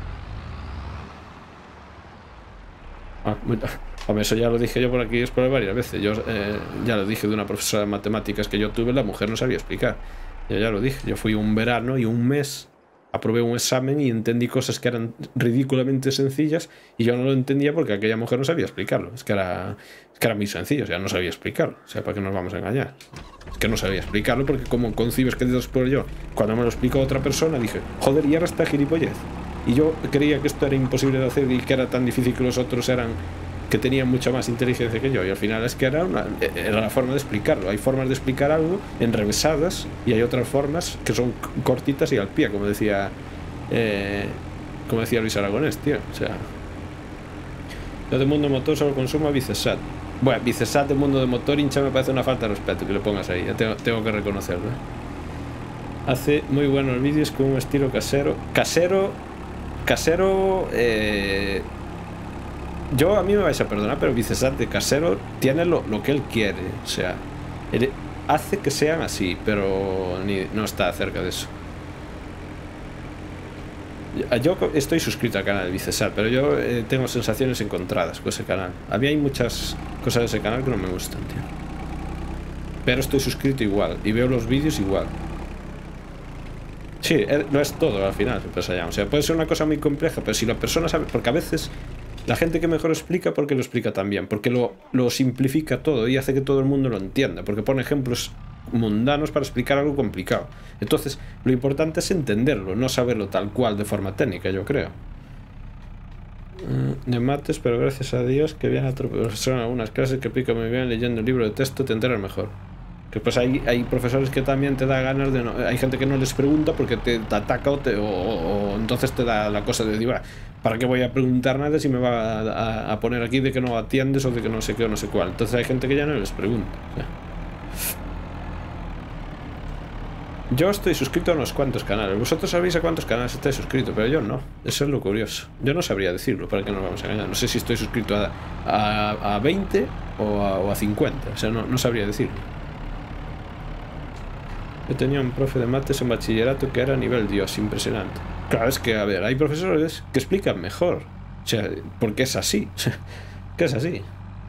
Ah, hombre, eso ya lo dije yo por aquí por varias veces. Yo eh, ya lo dije de una profesora de matemáticas que yo tuve, la mujer no sabía explicar. Yo ya lo dije, yo fui un verano y un mes... Aprobé un examen y entendí cosas que eran ridículamente sencillas y yo no lo entendía porque aquella mujer no sabía explicarlo. Es que era, es que era muy sencillo, o sea, no sabía explicarlo. O sea, ¿para qué nos vamos a engañar? Es que no sabía explicarlo porque como concibes que después yo, cuando me lo explicó otra persona, dije, joder, y ahora está gilipollez. Y yo creía que esto era imposible de hacer y que era tan difícil que los otros eran... que tenían mucha más inteligencia que yo, y al final es que era, una, era la forma de explicarlo. Hay formas de explicar algo enrevesadas y hay otras formas que son cortitas y al pie, como decía eh, como decía Luis Aragonés, tío. O sea, yo de mundo motor solo consumo a Vicesat. Bueno, Vicesat de mundo de motor hincha me parece una falta de respeto que le pongas ahí, ya tengo, tengo que reconocerlo, ¿eh? Hace muy buenos vídeos con un estilo casero casero casero eh yo, a mí me vais a perdonar, pero Vicesat de casero tiene lo, lo que él quiere. O sea, él hace que sean así, pero ni, no está cerca de eso. Yo estoy suscrito al canal de Vicesat, pero yo eh, tengo sensaciones encontradas con ese canal. A mí hay muchas cosas de ese canal que no me gustan, tío. Pero estoy suscrito igual y veo los vídeos igual. Sí, no es todo al final, pues allá. O sea, puede ser una cosa muy compleja, pero si la persona sabe... Porque a veces... La gente que mejor explica, porque lo explica también, porque lo, lo simplifica todo y hace que todo el mundo lo entienda, porque pone ejemplos mundanos para explicar algo complicado. Entonces, lo importante es entenderlo, no saberlo tal cual de forma técnica, yo creo. De mates, pero gracias a Dios que viene otro profesor en algunas clases que explica muy bien, leyendo el libro de texto te enteras mejor. Que pues hay, hay profesores que también te da ganas de no, hay gente que no les pregunta porque te, te ataca o, te, o, o entonces te da la cosa de decir, ¿para qué voy a preguntar nada si me va a, a, a poner aquí de que no atiendes o de que no sé qué o no sé cuál? Entonces hay gente que ya no les pregunta, o sea. Yo estoy suscrito a unos cuantos canales. Vosotros sabéis a cuántos canales estáis suscritos, pero yo no. Eso es lo curioso. Yo no sabría decirlo, para que nos vamos a engañar. No sé si estoy suscrito a, a, a veinte o a, o a cincuenta. O sea, no, no sabría decirlo. Yo tenía un profe de mates en bachillerato que era nivel Dios, impresionante. Claro, es que, a ver, hay profesores que explican mejor. O sea, porque es así. O sea, que es así.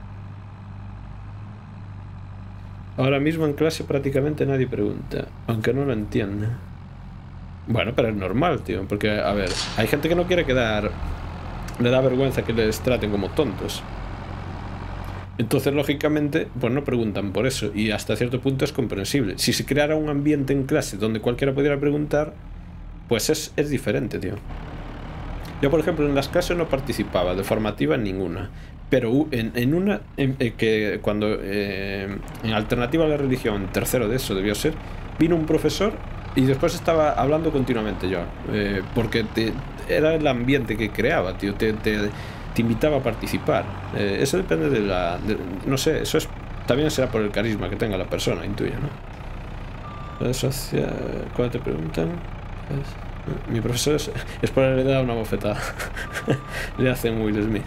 Ahora mismo en clase prácticamente nadie pregunta, aunque no lo entienda. Bueno, pero es normal, tío, porque, a ver, hay gente que no quiere quedar... Le da vergüenza que les traten como tontos. Entonces, lógicamente, pues no preguntan por eso, y hasta cierto punto es comprensible. Si se creara un ambiente en clase donde cualquiera pudiera preguntar, pues es, es diferente, tío. Yo, por ejemplo, en las clases no participaba de formativa en ninguna. Pero en, en una en, en que cuando eh, en alternativa a la religión, en tercero de eso debió ser, vino un profesor y después estaba hablando continuamente yo, eh, porque te, era el ambiente que creaba, tío, te, te, te invitaba a participar. Eh, eso depende de la, de, no sé, eso es también será por el carisma que tenga la persona, intuyo, ¿no? La social, cuando te preguntan, es, mi profesor es, es por le da una bofetada, le hacen Will Smith.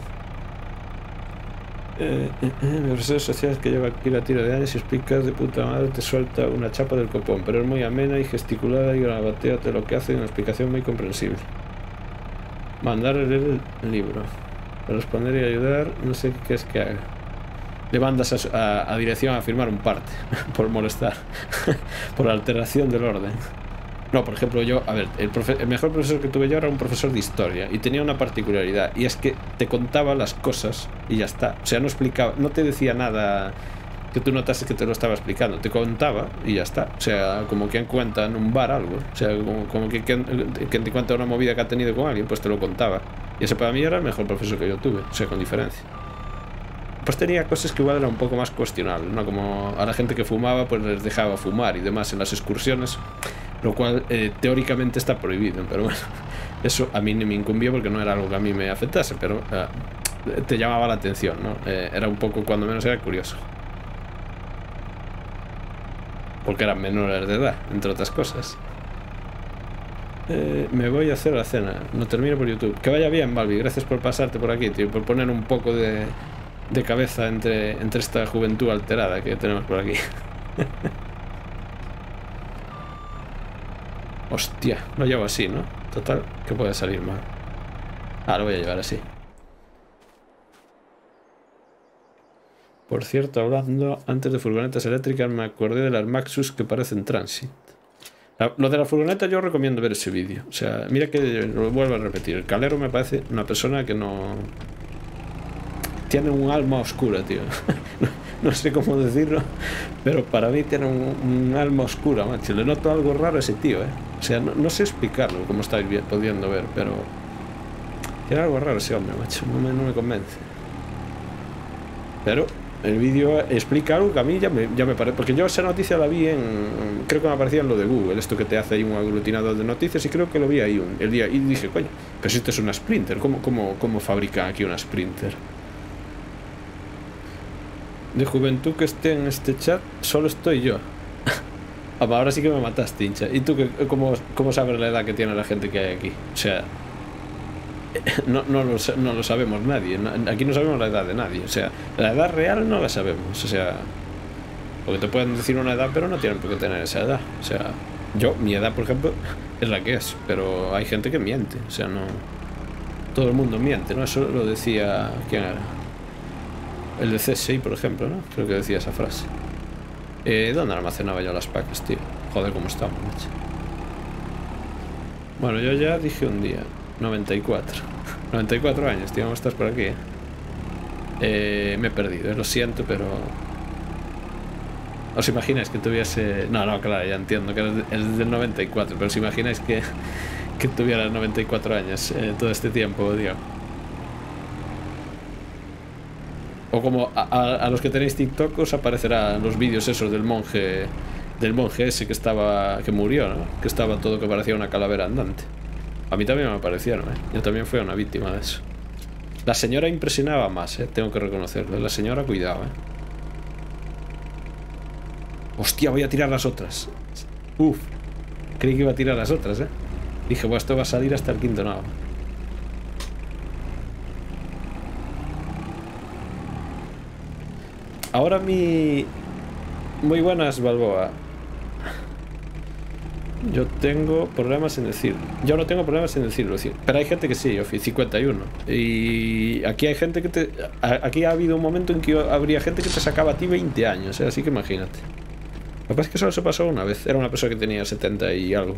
Eh, eh, eh, mi profesor social que lleva aquí la tira de años y explicas de puta madre, te suelta una chapa del copón, pero es muy amena y gesticulada y grabatea te lo que hace, una explicación muy comprensible. Mandar a leer el libro, responder y ayudar, no sé qué es que haga. Le mandas a, a, a dirección a firmar un parte por molestar, por alteración del orden. No, por ejemplo, yo, a ver, el, profe el mejor profesor que tuve yo era un profesor de historia y tenía una particularidad, y es que te contaba las cosas y ya está. O sea, no explicaba, no te decía nada que tú notases que te lo estaba explicando, te contaba y ya está. O sea, como quien cuenta en un bar algo, o sea, como, como que quien, quien te cuenta una movida que ha tenido con alguien, pues te lo contaba. Y ese para mí era el mejor profesor que yo tuve, o sea, con diferencia. Pues tenía cosas que igual eran un poco más cuestionables, ¿no? Como a la gente que fumaba, pues les dejaba fumar y demás en las excursiones, lo cual eh, teóricamente está prohibido, pero bueno, eso a mí no me incumbió porque no era algo que a mí me afectase, pero eh, te llamaba la atención, ¿no? Eh, era un poco, cuando menos era curioso, porque eran menores de edad, entre otras cosas. Eh, me voy a hacer la cena, no termino por YouTube. Que vaya bien, Balbi, gracias por pasarte por aquí, tío, por poner un poco de, de cabeza entre, entre esta juventud alterada que tenemos por aquí. Hostia, lo llevo así, ¿no? Total, que puede salir mal. Ah, lo voy a llevar así. Por cierto, hablando antes de furgonetas eléctricas, me acordé de las Maxus que parecen Transit. La, lo de la furgoneta yo recomiendo ver ese vídeo. O sea, mira que lo vuelvo a repetir. El Calero me parece una persona que no... Tiene un alma oscura, tío. no, no sé cómo decirlo, pero para mí tiene un, un alma oscura, macho. Le noto algo raro a ese tío, ¿eh? O sea, no, no sé explicarlo, como estáis pudiendo ver, pero... Tiene algo raro ese hombre, macho. No me, no me convence. Pero... el vídeo explica algo que a mí ya me, ya me parece... Porque yo esa noticia la vi en... Creo que me aparecía en lo de Google, esto que te hace ahí un aglutinador de noticias, y creo que lo vi ahí un, el día. Y dije, coño, pero si esto es una Sprinter, ¿cómo, cómo, cómo fabrican aquí una Sprinter? De juventud que esté en este chat, solo estoy yo. Ahora sí que me mataste, hincha. ¿Y tú qué, cómo, cómo sabes la edad que tiene la gente que hay aquí? O sea... No, no, lo, no lo sabemos nadie. Aquí no sabemos la edad de nadie. O sea, la edad real no la sabemos. O sea, porque te pueden decir una edad, pero no tienen por qué tener esa edad. O sea, yo, mi edad, por ejemplo, es la que es. Pero hay gente que miente. O sea, no... Todo el mundo miente, ¿no? Eso lo decía... ¿Quién era? El de C S I, por ejemplo, ¿no? Creo que decía esa frase. Eh, ¿Dónde almacenaba yo las pacas, tío? Joder, cómo estamos, macho. Bueno, yo ya dije un día... noventa y cuatro. noventa y cuatro años, tío, ¿cómo estás por aquí? Eh, me he perdido, eh, lo siento, pero... ¿Os imagináis que tuviese...? No, no, claro, ya entiendo que es del noventa y cuatro, pero ¿os imagináis que, que tuviera noventa y cuatro años eh, todo este tiempo, tío? O como a, a, a los que tenéis TikTok os aparecerán los vídeos esos del monje... Del monje ese que estaba... que murió, ¿no? Que estaba todo que parecía una calavera andante. A mí también me aparecieron, ¿eh? Yo también fui una víctima de eso. La señora impresionaba más, ¿eh? Tengo que reconocerlo. La señora cuidaba, ¿eh? Hostia, voy a tirar las otras. Uf. Creí que iba a tirar las otras, ¿eh? Dije, bueno, esto va a salir hasta el quinto nado. Ahora mi... Muy buenas, Balboa. Yo tengo problemas en decirlo. Yo no tengo problemas en decirlo, pero hay gente que sí, Ofi, cincuenta y uno. Y aquí hay gente que te... Aquí ha habido un momento en que habría gente que te sacaba a ti veinte años, ¿eh? Así que imagínate. Lo que pasa es que solo se pasó una vez. Era una persona que tenía setenta y algo.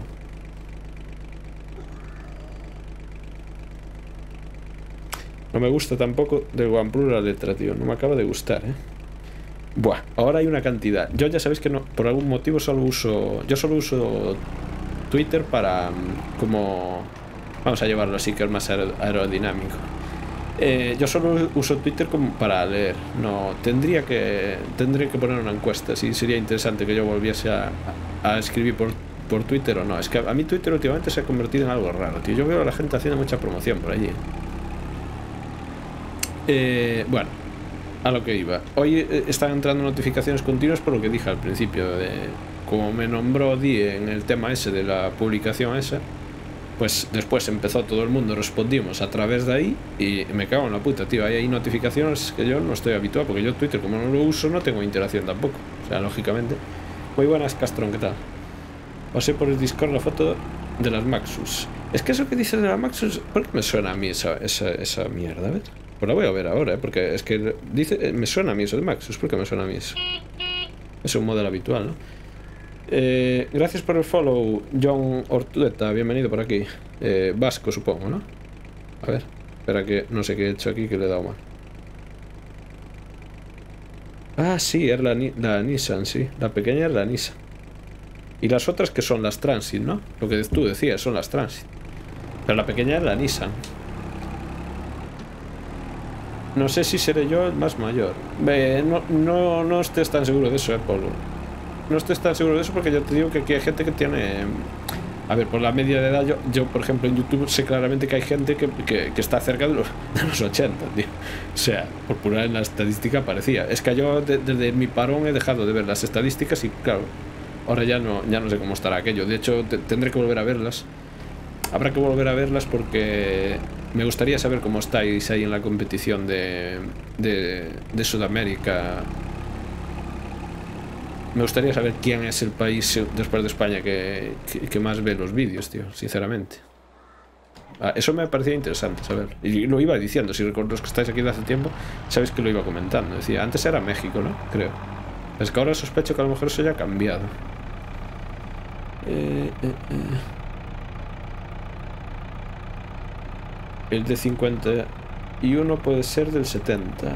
No me gusta tampoco del OnePlus la letra, tío. No me acaba de gustar, ¿eh? Buah, ahora hay una cantidad. Yo ya sabéis que no, por algún motivo solo uso... Yo solo uso Twitter para... Como... Vamos a llevarlo así, que es más aerodinámico. Eh, yo solo uso Twitter como para leer. No, tendría que... Tendría que poner una encuesta. Si sería interesante que yo volviese a, a escribir por, por Twitter o no. Es que a mí Twitter últimamente se ha convertido en algo raro, tío. Yo veo a la gente haciendo mucha promoción por allí. Eh, bueno, a lo que iba. Hoy están entrando notificaciones continuas por lo que dije al principio de... Como me nombró Di en el tema ese de la publicación esa, pues después empezó todo el mundo, respondimos a través de ahí y me cago en la puta, tío. Ahí hay notificaciones que yo no estoy habituado, porque yo Twitter, como no lo uso, no tengo interacción tampoco. O sea, lógicamente. Muy buenas, Castrón, ¿qué tal? Pasé por el Discord la foto de las Maxus. Es que eso que dices de las Maxus, ¿por qué me suena a mí esa, esa, esa mierda? A ver. Pues la voy a ver ahora, ¿eh? Porque es que dice, me suena a mí eso de Maxus. ¿Por qué me suena a mí eso? Es un modelo habitual, ¿no? Eh, gracias por el follow, John Ortueta, bienvenido por aquí. eh, Vasco, supongo, ¿no? A ver, espera que no sé qué he hecho aquí que le he dado mal. Ah, sí, es la, la Nissan, sí. La pequeña es la Nissan. Y las otras que son las Transit, ¿no? Lo que tú decías, son las Transit. Pero la pequeña es la Nissan. No sé si seré yo el más mayor. eh, no, no, no estés tan seguro de eso, eh, Polo. No estoy tan seguro de eso porque yo te digo que aquí hay gente que tiene... A ver, por la media de edad, yo, yo por ejemplo en YouTube sé claramente que hay gente que, que, que está cerca de los, de los ochenta, tío. O sea, por pura en la estadística parecía. Es que yo de, desde mi parón he dejado de ver las estadísticas y claro, ahora ya no, ya no sé cómo estará aquello. De hecho, te, tendré que volver a verlas. Habrá que volver a verlas porque me gustaría saber cómo estáis ahí en la competición de, de, de Sudamérica. Me gustaría saber quién es el país después de España que, que, que más ve los vídeos, tío, sinceramente. Ah, eso me parecía interesante saber. Y lo iba diciendo, si recuerdo los que estáis aquí de hace tiempo, sabéis que lo iba comentando. Decía, antes era México, ¿no? Creo. Es que ahora sospecho que a lo mejor eso ya ha cambiado. Eh, eh, eh. El de cincuenta y uno puede ser del setenta.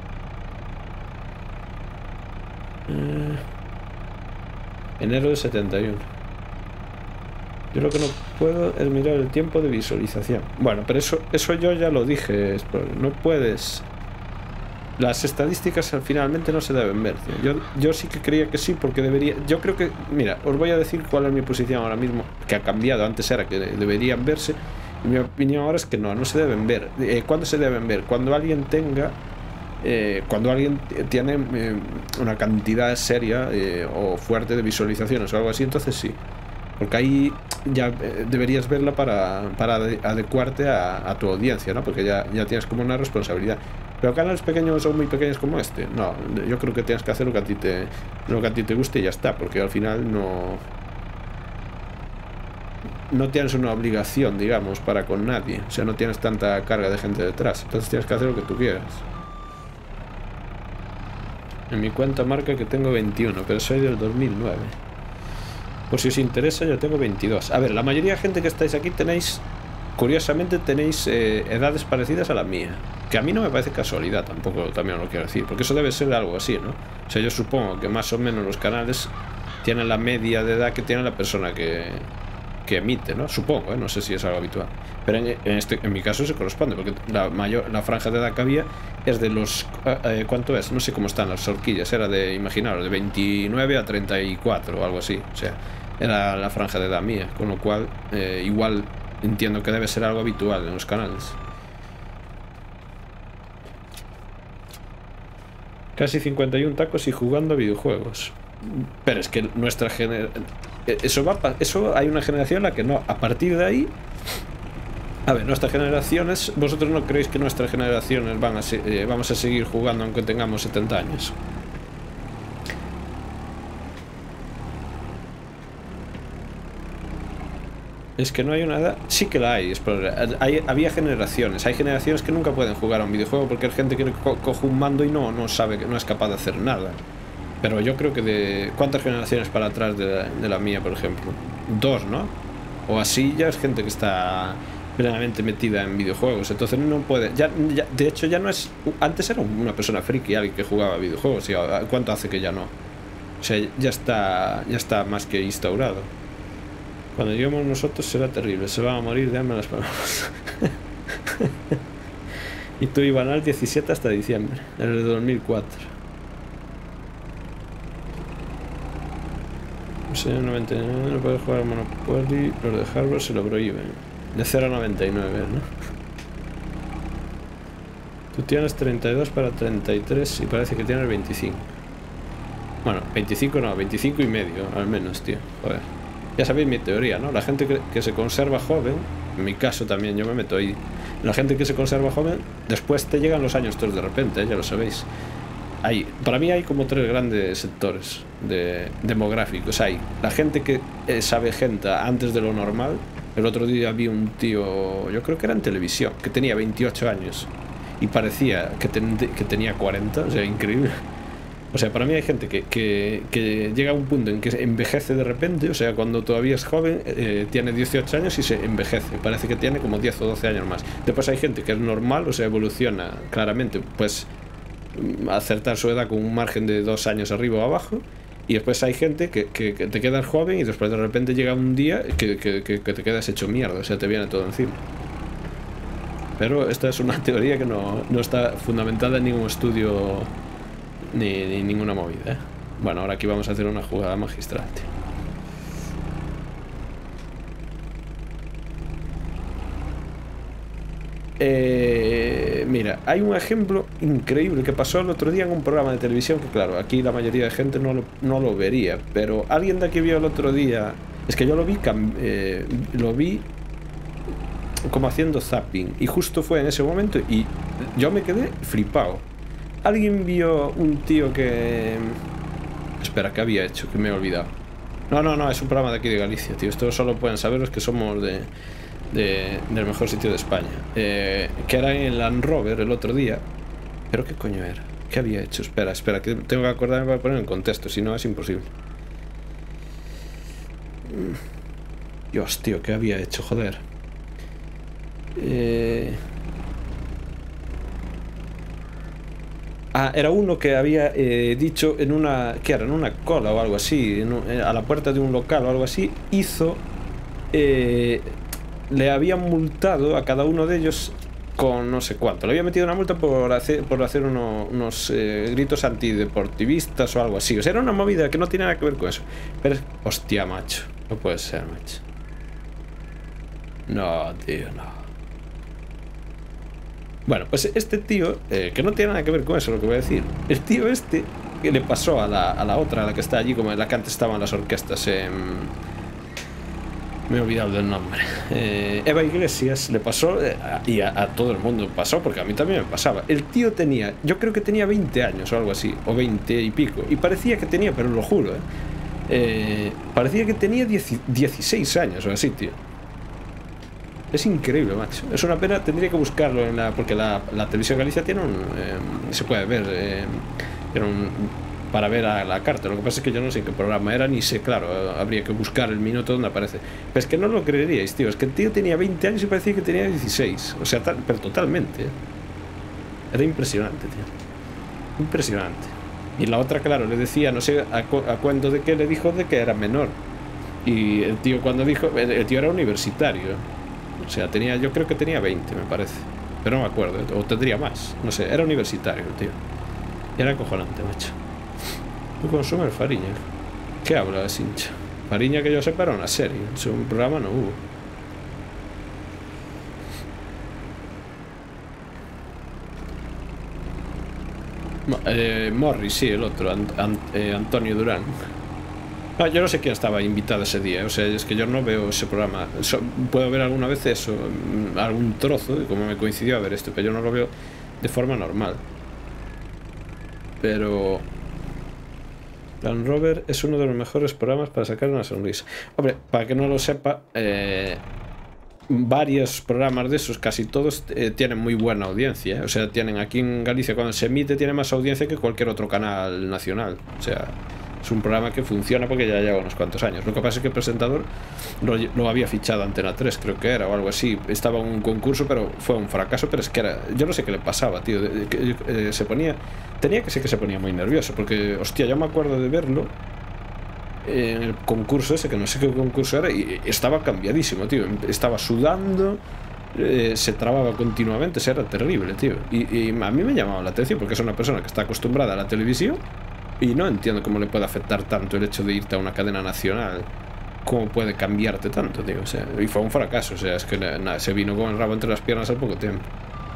Eh... Enero de setenta y uno. Yo lo que no puedo es mirar el tiempo de visualización. Bueno, pero eso, eso yo ya lo dije. No puedes... Las estadísticas finalmente no se deben ver, tío. Yo, yo sí que creía que sí, porque debería... Yo creo que... Mira, os voy a decir cuál es mi posición ahora mismo, que ha cambiado. Antes era que deberían verse. Y mi opinión ahora es que no, no se deben ver. Eh, ¿Cuándo se deben ver? Cuando alguien tenga... Eh, cuando alguien tiene eh, una cantidad seria eh, o fuerte de visualizaciones o algo así, entonces sí. Porque ahí ya eh, deberías verla para, para adecuarte a, a tu audiencia, ¿no? Porque ya, ya tienes como una responsabilidad. Pero canales pequeños o muy pequeños como este, no. Yo creo que tienes que hacer lo que a ti te, lo que a ti te guste y ya está. Porque al final no... No tienes una obligación, digamos, para con nadie. O sea, no tienes tanta carga de gente detrás. Entonces tienes que hacer lo que tú quieras. En mi cuenta marca que tengo veintiuno, pero soy del dos mil nueve. Por si os interesa, yo tengo veintidós. A ver, la mayoría de gente que estáis aquí tenéis... Curiosamente tenéis eh, edades parecidas a la mía. Que a mí no me parece casualidad tampoco, también lo quiero decir. Porque eso debe ser algo así, ¿no? O sea, yo supongo que más o menos los canales tienen la media de edad que tiene la persona que... que emite, ¿no? Supongo, ¿eh? No sé si es algo habitual. Pero en, en, este, en mi caso se corresponde, porque la mayor la franja de edad que había es de los... Eh, ¿Cuánto es? No sé cómo están las horquillas. Era de, imaginaros, de veintinueve a treinta y cuatro o algo así. O sea, era la franja de edad mía. Con lo cual, eh, igual entiendo que debe ser algo habitual en los canales. Casi cincuenta y uno tacos y jugando a videojuegos. Pero es que nuestra generación... eso va, eso hay una generación en la que no. A partir de ahí, a ver, nuestras generaciones, vosotros no creéis que nuestras generaciones van a eh, vamos a seguir jugando aunque tengamos setenta años. Es que no hay una edad. Sí que la hay, es por... hay. Había generaciones. Hay generaciones que nunca pueden jugar a un videojuego porque hay gente que co coge un mando y no, no sabe, que no es capaz de hacer nada. Pero yo creo que de... ¿Cuántas generaciones para atrás de la, de la mía, por ejemplo? Dos, ¿no? O así ya es gente que está plenamente metida en videojuegos. Entonces no puede... Ya, ya, de hecho ya no es... Antes era una persona friki, alguien que jugaba a videojuegos. ¿Y cuánto hace que ya no? O sea, ya está, ya está más que instaurado. Cuando lleguemos nosotros será terrible. Se van a morir de hambre las palabras. Y tú iban al diecisiete hasta diciembre, en el dos mil cuatro. No sé, noventa y nueve no puedes jugar a Monopoly. Los de Harvard se lo prohíben. De cero a noventa y nueve, ¿no? Tú tienes treinta y dos para treinta y tres y parece que tienes veinticinco. Bueno, veinticinco no, veinticinco y medio, al menos, tío. Joder. Ya sabéis mi teoría, ¿no? La gente que, que se conserva joven, en mi caso también, yo me meto ahí. La gente que se conserva joven, después te llegan los años todos de repente, ¿eh? Ya lo sabéis. Hay, para mí hay como tres grandes sectores de, demográficos. Hay la gente que eh, sabe gente antes de lo normal. El otro día vi un tío, yo creo que era en televisión, que tenía veintiocho años y parecía que, ten, que tenía cuarenta, o sea, increíble. O sea, para mí hay gente que, que, que llega a un punto en que envejece de repente. O sea, cuando todavía es joven, eh, tiene dieciocho años y se envejece. Parece que tiene como diez o doce años más. Después hay gente que es normal, o sea, evoluciona claramente. Pues acertar su edad con un margen de dos años arriba o abajo. Y después hay gente que, que, que te quedas joven y después de repente llega un día que, que, que, que te quedas hecho mierda. O sea, te viene todo encima. Pero esta es una teoría que no, no está fundamentada en ningún estudio... Ni, ni ninguna movida, ¿eh? Bueno, ahora aquí vamos a hacer una jugada magistral, tío. Eh, mira, hay un ejemplo increíble que pasó el otro día en un programa de televisión que, claro, aquí la mayoría de gente no lo, no lo vería, pero alguien de aquí vio el otro día. Es que yo lo vi, eh, lo vi como haciendo zapping y justo fue en ese momento y yo me quedé flipado. Alguien vio un tío que... Espera, ¿qué había hecho? Que me he olvidado. No, no, no, es un programa de aquí de Galicia, tío. Esto solo pueden saber los que somos de, de, del mejor sitio de España. Eh, que era en Land Rover el otro día. ¿Pero qué coño era? ¿Qué había hecho? Espera, espera, que tengo que acordarme para poner en contexto, si no es imposible. Dios, tío, ¿qué había hecho? Joder. Eh... Ah, era uno que había eh, dicho en una... ¿Qué era? En una cola o algo así, en un, a la puerta de un local o algo así. Hizo... Eh, le habían multado a cada uno de ellos con no sé cuánto. Le había metido una multa por hacer, por hacer uno, unos eh, gritos antideportivistas o algo así. O sea, era una movida que no tiene nada que ver con eso. Pero es... Hostia, macho. No puede ser, macho. No, tío, no. Bueno, pues este tío, eh, que no tiene nada que ver con eso lo que voy a decir. El tío este, que le pasó a la, a la otra, a la que está allí, como en la que antes estaban las orquestas, eh, me he olvidado del nombre. Eh, Eva Iglesias le pasó, eh, y a, a todo el mundo pasó, porque a mí también me pasaba. El tío tenía, yo creo que tenía veinte años o algo así, o veinte y pico, y parecía que tenía, pero lo juro, eh, eh, parecía que tenía dieciséis años o así, tío. Es increíble, macho. Es una pena, tendría que buscarlo en la, porque la, la televisión Galicia tiene un... Eh, se puede ver, eh, tiene un, para ver a la carta. Lo que pasa es que yo no sé en qué programa era, ni sé, claro, habría que buscar el minuto donde aparece. Pero es que no lo creeríais, tío. Es que el tío tenía veinte años y parecía que tenía dieciséis. O sea, tal, pero totalmente. ¿eh? Era impresionante, tío. Impresionante. Y la otra, claro, le decía, no sé a, a cuento de qué le dijo de que era menor. Y el tío cuando dijo... El, el tío era universitario. O sea, tenía, yo creo que tenía veinte, me parece. Pero no me acuerdo, o tendría más. No sé, era universitario, tío. Y era acojonante, macho. ¿Tú consumes Fariña? ¿Qué hablas, hincha? Fariña, que yo sepa, era una serie. En un programa no hubo. Eh, Morris, sí, el otro, Ant, Ant, eh, Antonio Durán. No, yo no sé quién estaba invitado ese día, o sea, es que yo no veo ese programa. So, puedo ver alguna vez eso, algún trozo de cómo me coincidió a ver esto, pero yo no lo veo de forma normal. Pero Land Rover es uno de los mejores programas para sacar una sonrisa. Hombre, para que no lo sepa, eh, varios programas de esos, casi todos, eh, tienen muy buena audiencia, ¿eh? O sea, tienen aquí en Galicia, cuando se emite, tiene más audiencia que cualquier otro canal nacional. O sea, es un programa que funciona porque ya lleva unos cuantos años. Lo que pasa es que el presentador lo, lo había fichado Antena tres, creo que era, o algo así. Estaba en un concurso, pero fue un fracaso. Pero es que era, yo no sé qué le pasaba, tío. Que, eh, se ponía, tenía que ser que se ponía muy nervioso, porque, hostia, yo me acuerdo de verlo en el concurso ese, que no sé qué concurso era, y estaba cambiadísimo, tío. Estaba sudando, eh, se trababa continuamente, o sea, era terrible, tío. Y, y a mí me llamaba la atención porque es una persona que está acostumbrada a la televisión y no entiendo cómo le puede afectar tanto el hecho de irte a una cadena nacional. ¿Cómo puede cambiarte tanto, tío? O sea, y fue un fracaso, o sea, es que nada, se vino con el rabo entre las piernas al poco tiempo.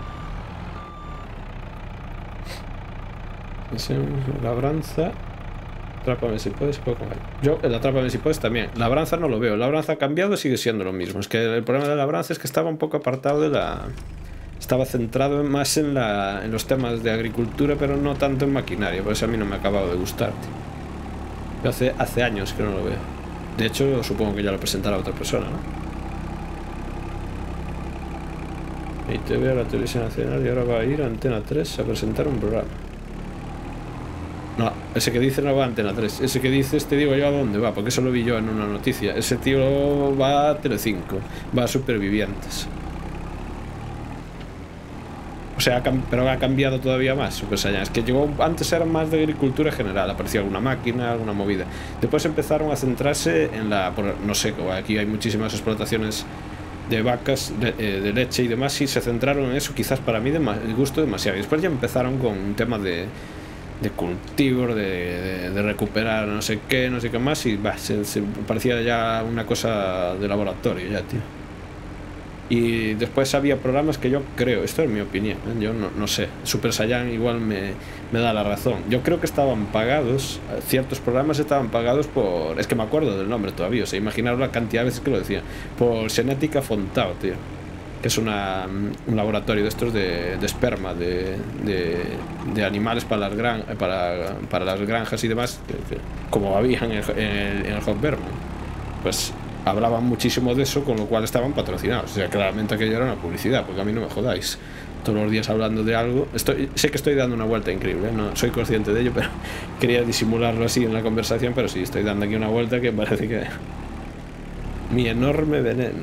Labranza. Atrápame si puedes, puedo comer. Yo, el Atrápame si puedes también. Labranza no lo veo. Labranza ha cambiado y sigue siendo lo mismo. Es que el problema de Labranza es que estaba un poco apartado de la... Estaba centrado más en, la, en los temas de agricultura, pero no tanto en maquinaria. Por eso a mí no me ha acabado de gustar, tío. Yo hace, hace años que no lo veo. De hecho, supongo que ya lo presentará otra persona, ¿no? Y te veo a la televisión nacional y ahora va a ir a Antena tres a presentar un programa. No, ese que dice no va a Antena tres. Ese que dices te digo yo a dónde va, porque eso lo vi yo en una noticia. Ese tío va a Telecinco, va a Supervivientes. O sea, pero ha cambiado todavía más Super Saiyan. Es que llegó, antes era más de agricultura general, aparecía alguna máquina, alguna movida. Después empezaron a centrarse en la, por, no sé, aquí hay muchísimas explotaciones de vacas, de, eh, de leche y demás, y se centraron en eso, quizás para mí de gusto demasiado. Y después ya empezaron con un tema de, de cultivos, de, de, de recuperar no sé qué, no sé qué más, y bah, se, se parecía ya una cosa de laboratorio ya, tío. Y después había programas que yo creo, esto es mi opinión, ¿eh? Yo no, no sé, Super Saiyan igual me, me da la razón. Yo creo que estaban pagados, ciertos programas estaban pagados por, es que me acuerdo del nombre todavía, o sea, imaginaros la cantidad de veces que lo decía, por Genética Fontao, tío, que es una, un laboratorio de estos de, de esperma, de, de, de animales para las, gran, para, para las granjas y demás, que, que, como había en el, en el, en el Hot Berman. Pues hablaban muchísimo de eso, con lo cual estaban patrocinados. O sea, claramente aquello era una publicidad, porque a mí no me jodáis. Todos los días hablando de algo. Estoy, sé que estoy dando una vuelta increíble, ¿eh? No soy consciente de ello, pero quería disimularlo así en la conversación, pero sí, estoy dando aquí una vuelta que parece que... Mi enorme veneno.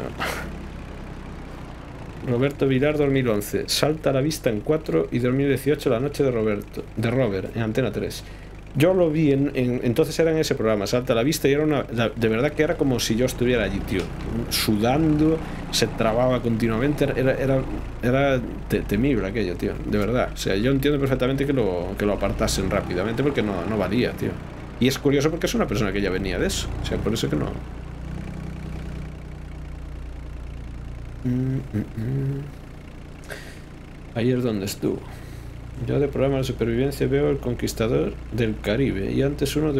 Roberto Vilar, dos mil once. Salta a la vista en cuatro y dos mil dieciocho La noche de Roberto, de Robert, en Antena tres. Yo lo vi, en, en, entonces era en ese programa, Salta a la vista, y era una, de verdad que era como si yo estuviera allí, tío, sudando, se trababa continuamente, era, era, era temible aquello, tío, de verdad. O sea, yo entiendo perfectamente que lo, que lo apartasen rápidamente porque no, no valía, tío. Y es curioso porque es una persona que ya venía de eso, o sea, por eso que no... Mm, mm, mm. Ayer, ¿dónde estuvo? Yo de programa de supervivencia veo El Conquistador del Caribe y antes uno de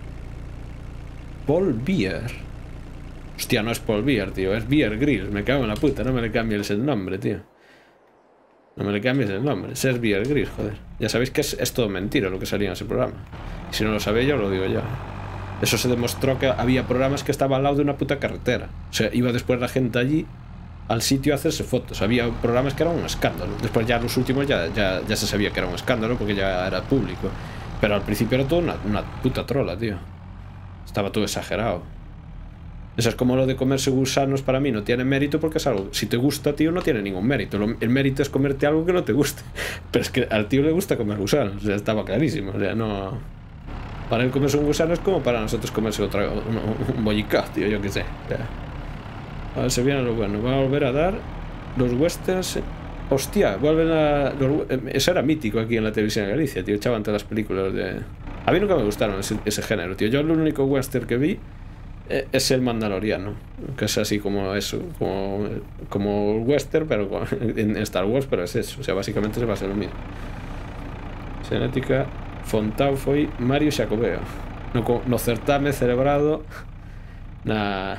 Paul Beer. Hostia, no es Paul Beer, tío, es Beer Grylls, me cago en la puta, no me le cambies el nombre, tío. No me le cambies el nombre, es Beer Grylls, joder. Ya sabéis que es, es todo mentira lo que salía en ese programa. Y si no lo sabéis yo, lo digo ya. Eso se demostró que había programas que estaban al lado de una puta carretera. O sea, iba después la gente allí al sitio a hacerse fotos. Había programas que eran un escándalo. Después ya los últimos ya, ya, ya se sabía que era un escándalo porque ya era público. Pero al principio era todo una, una puta trola, tío. Estaba todo exagerado. Eso es como lo de comerse gusanos. Para mí no tiene mérito porque es algo, si te gusta, tío, no tiene ningún mérito. Lo, el mérito es comerte algo que no te guste. Pero es que al tío le gusta comer gusanos. O sea, estaba clarísimo. O sea, no... Para él comerse un gusano es como para nosotros comerse otra, un, un bollicao, tío, yo qué sé. O sea, a ver, se viene lo bueno. Va a volver a dar los westerns. Hostia, vuelven a... Los, eso era mítico aquí en la televisión de Galicia, tío. Echaban todas las películas de... A mí nunca me gustaron ese, ese género, tío. Yo el único western que vi eh, es el Mandaloriano. Que es así como eso. Como, como western, pero en Star Wars, pero es eso. O sea, básicamente se va a ser lo mismo. Genética Fontao foi Mario Xacobeo. no, no certame celebrado na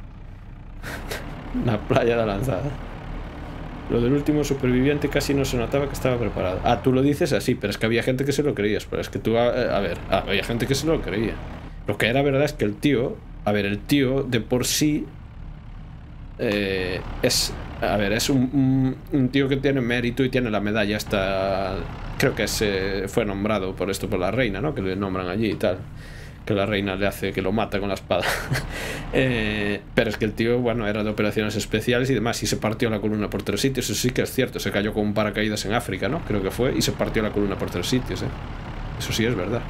na playa da Lanzada. Lo del último superviviente casi no se notaba que estaba preparado. Ah, tú lo dices así, pero es que había gente que se lo creía. Pero es que tú, a, a ver, había gente que se lo creía. Lo que era verdad es que el tío, a ver, el tío de por sí eh, es, a ver, es un, un, un tío que tiene mérito y tiene la medalla hasta, creo que se fue nombrado por esto por la reina, ¿no? Que le nombran allí y tal. Que la reina le hace que lo mata con la espada. eh, pero es que el tío, bueno, era de operaciones especiales y demás, y se partió la columna por tres sitios. Eso sí que es cierto, se cayó con un paracaídas en África, ¿no? Creo que fue, y se partió la columna por tres sitios, ¿eh? Eso sí es verdad.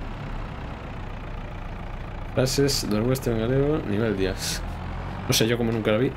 Frases del western galego, nivel diez. No sé yo como nunca la vi.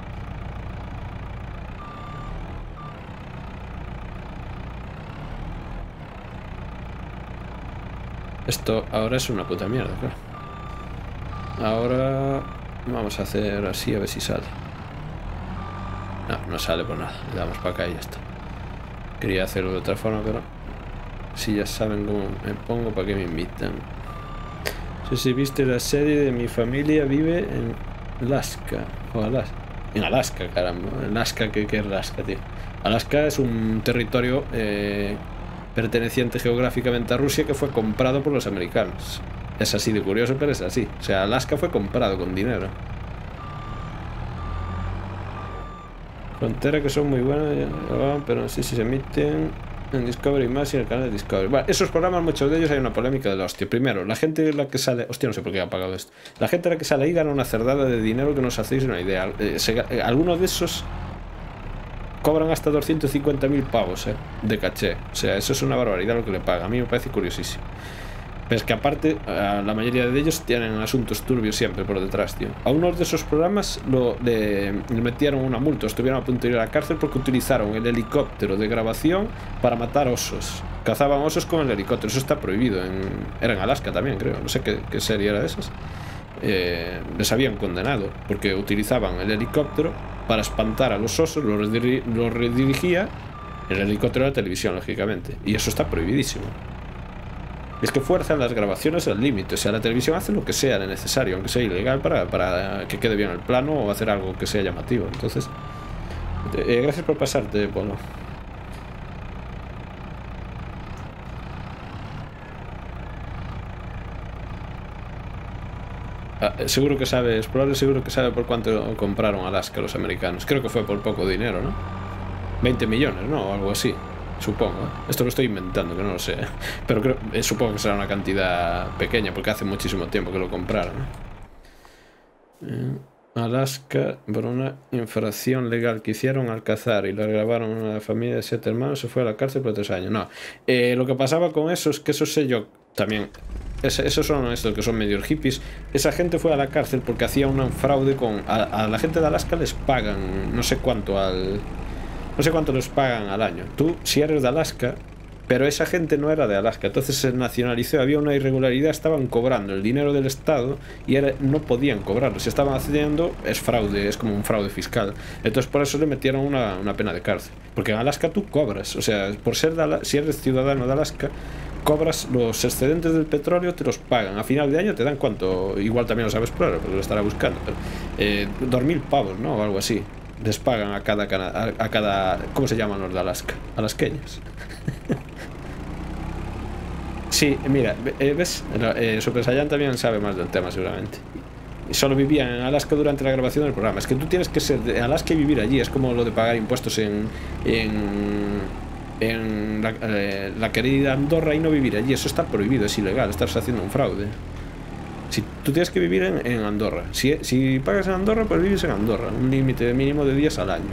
Esto ahora es una puta mierda, claro. Ahora vamos a hacer así a ver si sale. No, no sale por nada. Le damos para acá y ya está. Quería hacerlo de otra forma, pero si ya saben cómo me pongo, ¿para qué me invitan? No sé si viste la serie de Mi familia vive en Alaska. O Alaska. En Alaska, caramba. En Alaska, ¿qué, qué es Alaska, tío? Alaska es un territorio eh, perteneciente geográficamente a Rusia que fue comprado por los americanos. Es así de curioso, pero es así. O sea, Alaska fue comprado con dinero. Frontera, que son muy buenas, pero no sé si se emiten en Discovery más y en el canal de Discovery. Bueno, esos programas, muchos de ellos hay una polémica de la hostia. Primero, la gente la que sale... Hostia, no sé por qué he apagado esto. La gente la que sale ahí gana una cerdada de dinero que no os hacéis una idea. Eh, se, eh, algunos de esos cobran hasta doscientos cincuenta mil pavos eh, de caché. O sea, eso es una barbaridad lo que le pagan. A mí me parece curiosísimo. Pero es que aparte, la mayoría de ellos tienen asuntos turbios siempre por detrás, tío. A uno de esos programas lo, le, le metieron una multa, estuvieron a punto de ir a la cárcel porque utilizaron el helicóptero de grabación para matar osos. Cazaban osos con el helicóptero, eso está prohibido. En, era en Alaska también, creo. No sé qué, qué serie era de esas. Eh, les habían condenado porque utilizaban el helicóptero para espantar a los osos, los rediri lo redirigía el helicóptero de la televisión, lógicamente. Y eso está prohibidísimo. Es que fuerzan las grabaciones al límite. O sea, la televisión hace lo que sea de necesario, aunque sea ilegal, para, para que quede bien el plano o hacer algo que sea llamativo. Entonces, eh, gracias por pasarte, Polo. Ah, seguro que sabes, probable seguro que sabe por cuánto compraron Alaska los americanos. Creo que fue por poco dinero, ¿no? veinte millones, ¿no? O algo así. Supongo, ¿eh? Esto lo estoy inventando, que no lo sé. Pero creo, eh, supongo que será una cantidad pequeña, porque hace muchísimo tiempo que lo compraron, ¿eh? Eh, Alaska, por una infracción legal que hicieron al cazar y la grabaron una familia de siete hermanos, se fue a la cárcel por tres años. No, eh, lo que pasaba con eso es que eso sé yo también. Es, esos son estos que son medio hippies. Esa gente fue a la cárcel porque hacía un fraude con... A, a la gente de Alaska les pagan no sé cuánto al... No sé cuánto les pagan al año. Tú, si eres de Alaska, pero esa gente no era de Alaska, entonces se nacionalizó, había una irregularidad, estaban cobrando el dinero del Estado y era, no podían cobrarlo. Si estaban haciendo, es fraude, es como un fraude fiscal. Entonces por eso le metieron una, una pena de cárcel. Porque en Alaska tú cobras, o sea, por ser de Alaska, si eres ciudadano de Alaska, cobras los excedentes del petróleo, te los pagan. A final de año te dan cuánto, igual también lo sabes, claro, porque lo estará buscando, pero eh, dos mil pavos, ¿no? O algo así. Les pagan a cada, a cada... ¿Cómo se llaman los de Alaska? Alasqueños. Sí, mira, ¿ves? Eh, Super Saiyan también sabe más del tema, seguramente. Solo vivían en Alaska durante la grabación del programa. Es que tú tienes que ser de Alaska y vivir allí. Es como lo de pagar impuestos en... en, en la, eh, la querida Andorra y no vivir allí. Eso está prohibido, es ilegal. Estás haciendo un fraude. Si tú tienes que vivir en, en Andorra. Si, si pagas en Andorra, pues vives en Andorra. Un límite mínimo de días al año.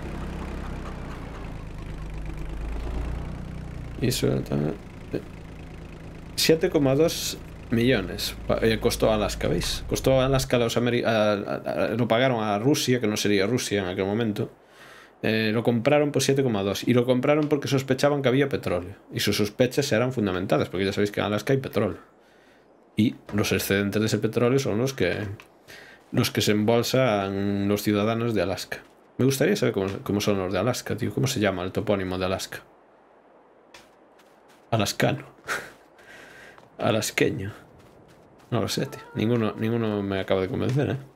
Y eso también... siete coma dos millones eh, costó Alaska, ¿veis? Costó Alaska a los americanos. Lo pagaron a Rusia, que no sería Rusia en aquel momento. Eh, lo compraron por siete coma dos. Y lo compraron porque sospechaban que había petróleo. Y sus sospechas eran fundamentadas, porque ya sabéis que en Alaska hay petróleo. Y los excedentes de ese petróleo son los que los que se embolsan los ciudadanos de Alaska. Me gustaría saber cómo, cómo son los de Alaska, tío. ¿Cómo se llama el topónimo de Alaska? Alascano. Alasqueño. No lo sé, tío. Ninguno, ninguno me acaba de convencer, ¿eh?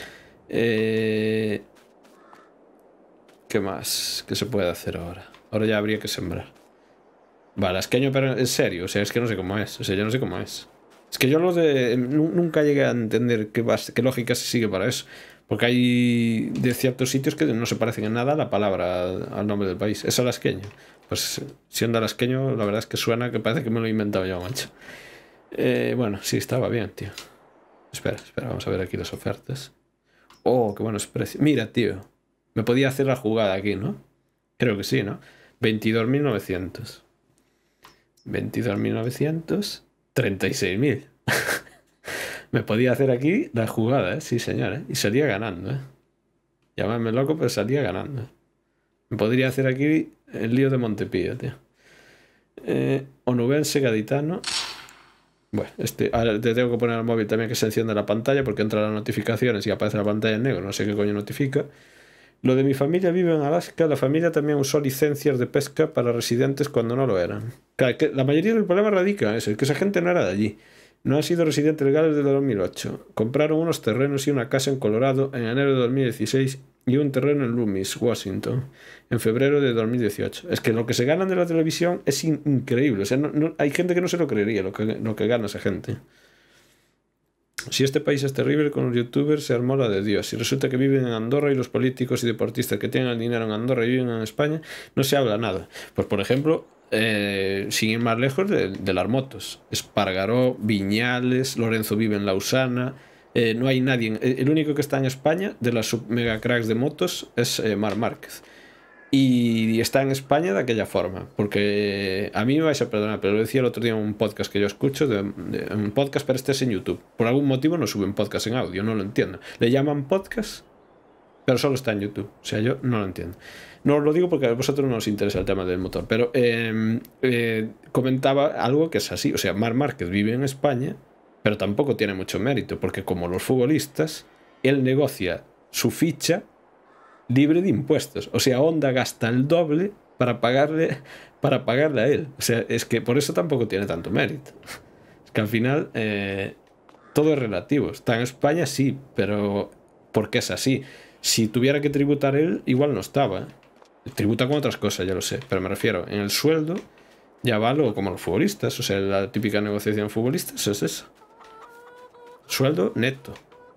Eh... ¿Qué más? ¿Qué se puede hacer ahora? Ahora ya habría que sembrar. Vale, asqueño, pero en serio. O sea, es que no sé cómo es. O sea, yo no sé cómo es. Es que yo lo de... Nunca llegué a entender qué, qué lógica se sigue para eso. Porque hay de ciertos sitios que no se parecen en nada a la palabra, al nombre del país. Es alasqueño. Pues siendo alasqueño, la verdad es que suena que parece que me lo he inventado yo, macho. Eh, bueno, sí, estaba bien, tío. Espera, espera, vamos a ver aquí las ofertas. Oh, qué buenos precios. Mira, tío. Me podía hacer la jugada aquí, ¿no? Creo que sí, ¿no? veintidós mil novecientos. veintidós mil novecientos. treinta y seis mil. Me podía hacer aquí la jugada, ¿eh? Sí, señor, ¿eh? Y salía ganando, ¿eh? Llámame loco, pero salía ganando. Me podría hacer aquí el lío de Montepío, tío. Eh, Onubense Gaditano. Bueno, este, ahora te tengo que poner al móvil también que se encienda la pantalla porque entra las notificaciones y aparece la pantalla en negro. No sé qué coño notifica. Lo de mi familia vive en Alaska. La familia también usó licencias de pesca para residentes cuando no lo eran. Claro, que la mayoría del problema radica en eso, que esa gente no era de allí. No han sido residentes legales desde dos mil ocho. Compraron unos terrenos y una casa en Colorado en enero de dos mil dieciséis y un terreno en Loomis, Washington, en febrero de dos mil dieciocho. Es que lo que se ganan de la televisión es in increíble. O sea, no, no, hay gente que no se lo creería lo que, lo que gana esa gente. Si este país es terrible, con los youtubers se armó la de Dios. Si resulta que viven en Andorra y los políticos y deportistas que tienen el dinero en Andorra y viven en España, no se habla nada. Pues, por ejemplo, eh, sin ir más lejos, de, de las motos. Espargaró, Viñales, Lorenzo vive en Lausana. Eh, no hay nadie. En, el único que está en España de las mega cracks de motos es eh, Marc Márquez. Y está en España de aquella forma, porque a mí me vais a perdonar, pero lo decía el otro día en un podcast que yo escucho, de, de, un podcast, pero este es en YouTube. Por algún motivo no suben podcast en audio, no lo entiendo. Le llaman podcast, pero solo está en YouTube. O sea, yo no lo entiendo. No os lo digo porque a vosotros no os interesa el tema del motor, pero eh, eh, comentaba algo que es así. O sea, Marc Márquez vive en España, pero tampoco tiene mucho mérito, porque como los futbolistas, él negocia su ficha libre de impuestos. O sea, Honda gasta el doble para pagarle, para pagarle a él. O sea, es que por eso tampoco tiene tanto mérito. Es que al final eh, todo es relativo. Está en España, sí, pero porque es así. Si tuviera que tributar él, igual no estaba. Tributa con otras cosas, ya lo sé, pero me refiero, en el sueldo ya va lo como los futbolistas. O sea, la típica negociación futbolistas es eso. Sueldo neto.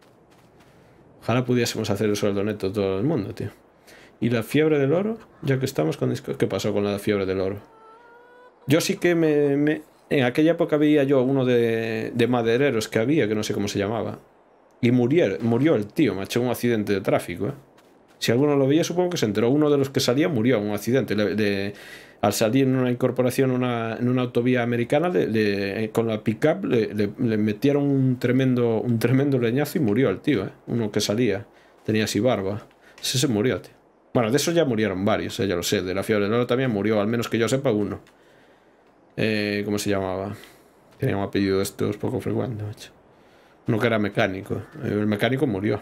Ojalá pudiésemos hacer el sueldo neto todo el mundo, tío. ¿Y la fiebre del oro? Ya que estamos con discos. ¿Qué pasó con la fiebre del oro? Yo sí que me... me... En aquella época veía yo uno de, de madereros que había, que no sé cómo se llamaba. Y murió, murió el tío, macho, en un accidente de tráfico, ¿eh? Si alguno lo veía, supongo que se enteró. Uno de los que salía murió en un accidente. De, de, al salir en una incorporación una, en una autovía americana, le, le, con la pick-up le, le, le metieron un tremendo, un tremendo leñazo y murió el tío, ¿eh? Uno que salía. Tenía así barba. Ese se murió, tío. Bueno, de esos ya murieron varios, ¿eh? Ya lo sé. De la fiebre del oro también murió, al menos que yo sepa, uno. Eh, ¿Cómo se llamaba? Tenía un apellido de estos poco frecuente, macho. Uno que era mecánico. El mecánico murió.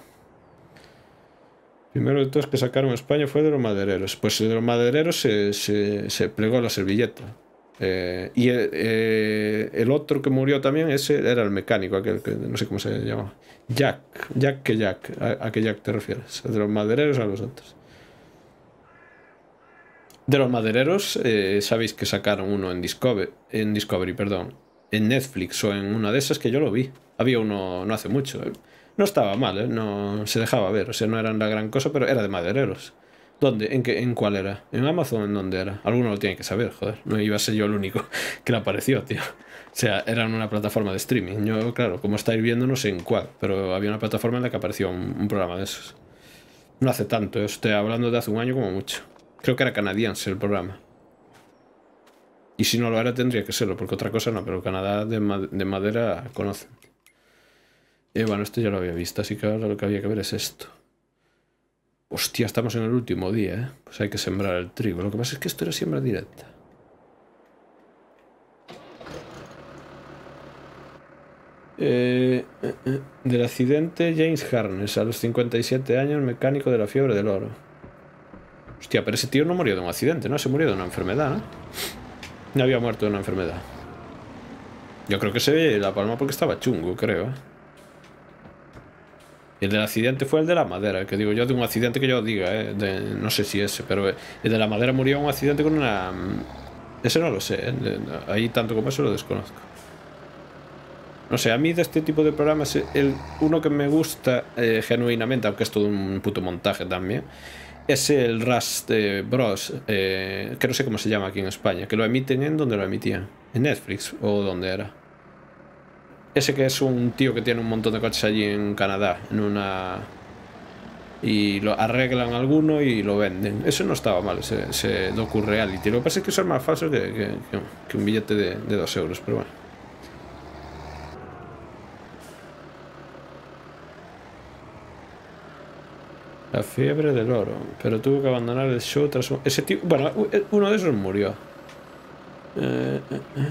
Primero de todos que sacaron en España fue de los madereros. Pues de los madereros se, se, se plegó la servilleta. Eh, y eh, el otro que murió también, ese era el mecánico, aquel que no sé cómo se llama. Jack. Jack que Jack. ¿A, a qué Jack te refieres? ¿De los madereros o a los otros? De los madereros, eh, sabéis que sacaron uno en Discovery, en Discovery, perdón, en Netflix o en una de esas que yo lo vi. Había uno no hace mucho. Eh. No estaba mal, ¿eh? No se dejaba ver. O sea, no eran la gran cosa, pero era de madereros. ¿Dónde? ¿En qué, en cuál era? ¿En Amazon? ¿En dónde era? Alguno lo tiene que saber, joder. No iba a ser yo el único que le apareció, tío. O sea, era en una plataforma de streaming. Yo, claro, como estáis viendo, no sé en cuál, pero había una plataforma en la que apareció un, un programa de esos. No hace tanto, estoy hablando de hace un año como mucho. Creo que era canadiense el programa. Y si no lo era, tendría que serlo, porque otra cosa no, pero Canadá de, ma de madera conocen. Y bueno, esto ya lo había visto, así que ahora lo que había que ver es esto. Hostia, estamos en el último día, ¿eh? Pues hay que sembrar el trigo. Lo que pasa es que esto era siembra directa. Eh, eh, eh. Del accidente, James Harness, a los cincuenta y siete años, mecánico de la fiebre del oro. Hostia, pero ese tío no murió de un accidente, ¿no? Se murió de una enfermedad, ¿no? No había muerto de una enfermedad. Yo creo que se ve La Palma porque estaba chungo, creo. ¿eh? El del accidente fue el de la madera, que digo yo de un accidente que yo diga, ¿eh? De, no sé si ese, pero el de la madera murió en un accidente con una... Ese no lo sé, ¿eh? Ahí tanto como eso lo desconozco. No sé, a mí de este tipo de programas, el, uno que me gusta eh, genuinamente, aunque es todo un puto montaje también, es el Rust eh, Bros, eh, que no sé cómo se llama aquí en España, que lo emiten en donde lo emitían, en Netflix o donde era. Ese que es un tío que tiene un montón de coches allí en Canadá, en una... Y lo arreglan alguno y lo venden. Eso no estaba mal, ese, ese docu-reality. Lo que pasa es que eso es más falso que, que, que un billete de, de dos euros, pero bueno. La fiebre del oro. Pero tuvo que abandonar el show tras... Un... Ese tío... Bueno, uno de esos murió. Eh, eh, eh.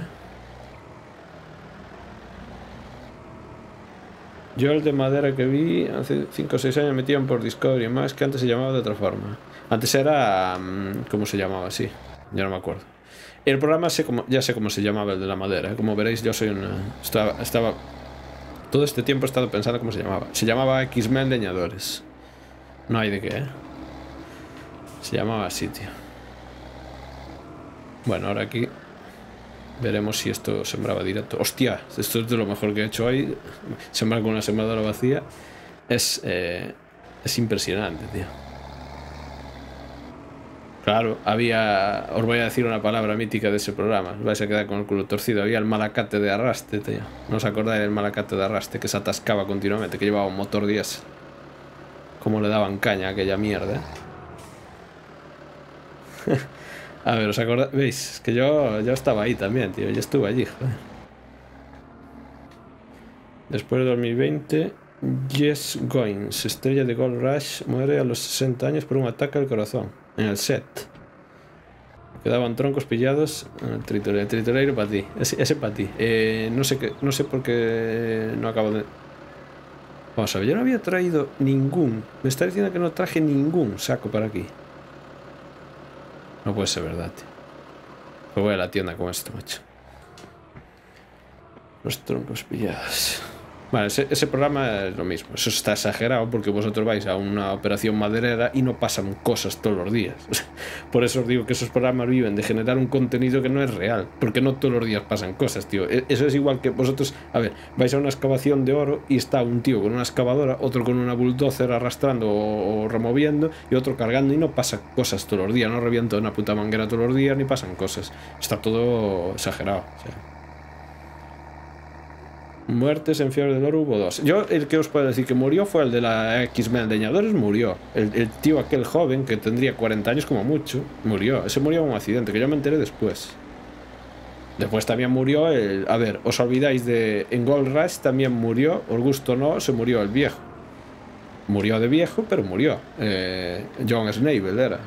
Yo el de madera que vi hace cinco o seis años metían por Discovery más, que antes se llamaba de otra forma. Antes era... ¿Cómo se llamaba? Sí, ya no me acuerdo. El programa sé cómo, ya sé cómo se llamaba, el de la madera. Como veréis, yo soy una... Estaba, estaba... Todo este tiempo he estado pensando cómo se llamaba. Se llamaba X-Men Leñadores. No hay de qué, ¿eh? Se llamaba así, tío. Bueno, ahora aquí... Veremos si esto sembraba directo. ¡Hostia! Esto es de lo mejor que he hecho hoy. Sembrar con una sembradora vacía. Es... Eh, es impresionante, tío. Claro, había... Os voy a decir una palabra mítica de ese programa. Os vais a quedar con el culo torcido. Había el malacate de arrastre, tío. ¿No os acordáis del malacate de arrastre? Que se atascaba continuamente, que llevaba un motor diésel. Cómo le daban caña a aquella mierda, ¿eh? A ver, ¿os acordáis? ¿Veis? Que yo, yo estaba ahí también, tío. Yo estuve allí, joder. Después de dos mil veinte, Jess Goins, estrella de Gold Rush, muere a los sesenta años por un ataque al corazón. En el set. Quedaban troncos pillados. El tritureiro, el tritureiro para ti. Ese, ese para ti. Eh, no sé qué, no sé por qué no acabo de... Vamos a ver, yo no había traído ningún... Me está diciendo que no traje ningún saco para aquí. No puede ser verdad, tío. Pues voy a la tienda con esto, macho. Los troncos pillados. Vale, ese, ese programa es lo mismo. Eso está exagerado porque vosotros vais a una operación maderera y no pasan cosas todos los días. Por eso os digo que esos programas viven de generar un contenido que no es real. Porque no todos los días pasan cosas, tío. Eso es igual que vosotros... A ver, vais a una excavación de oro y está un tío con una excavadora, otro con una bulldozer arrastrando o, o removiendo y otro cargando y no pasan cosas todos los días. No revienta una puta manguera todos los días ni pasan cosas. Está todo exagerado, o sea. Muertes en Fiebre del Oro hubo dos. Yo el que os puedo decir que murió fue el de la X-Men Leñadores, murió. El, el tío aquel joven que tendría cuarenta años como mucho, murió. Ese murió en un accidente, que yo me enteré después. Después también murió el... A ver, os olvidáis de... En Gold Rush también murió, os gusto o no, se murió el viejo. Murió de viejo, pero murió. Eh, John Snable era.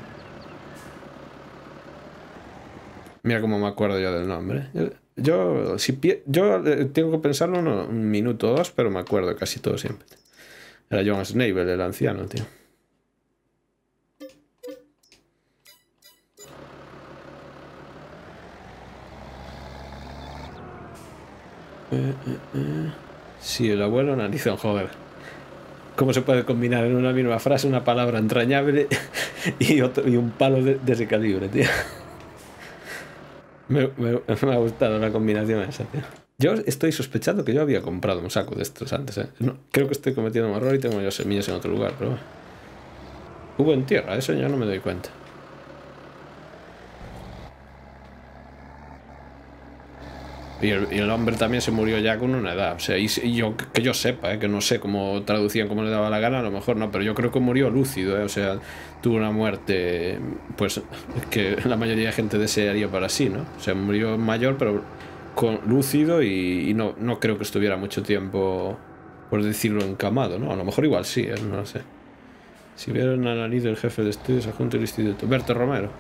Mira cómo me acuerdo yo del nombre. Yo, si yo tengo que pensarlo uno, un minuto o dos, pero me acuerdo casi todo siempre. Era John Snable, el anciano, tío. Eh, eh, eh. Sí, el abuelo narizón, joder. ¿Cómo se puede combinar en una misma frase una palabra entrañable y, otro, y un palo de, de ese calibre, tío? Me, me, me ha gustado la combinación esa, tío. Yo estoy sospechando que yo había comprado un saco de estos antes, ¿eh? No, creo que estoy cometiendo un error y tengo yo semillas en otro lugar, pero... Hubo en tierra, eso ya no me doy cuenta. Y el, y el hombre también se murió ya con una edad. O sea, y, y yo que yo sepa, ¿eh? Que no sé cómo traducían, cómo le daba la gana, a lo mejor no, pero yo creo que murió lúcido, ¿eh? O sea, tuvo una muerte, pues, que la mayoría de gente desearía para sí, ¿no? O sea, murió mayor, pero con, lúcido y, y no, no creo que estuviera mucho tiempo, por decirlo, encamado, ¿no? A lo mejor igual sí, ¿eh? No lo sé. Si vieron analizo el jefe de estudios adjunto del instituto, Berto Romero.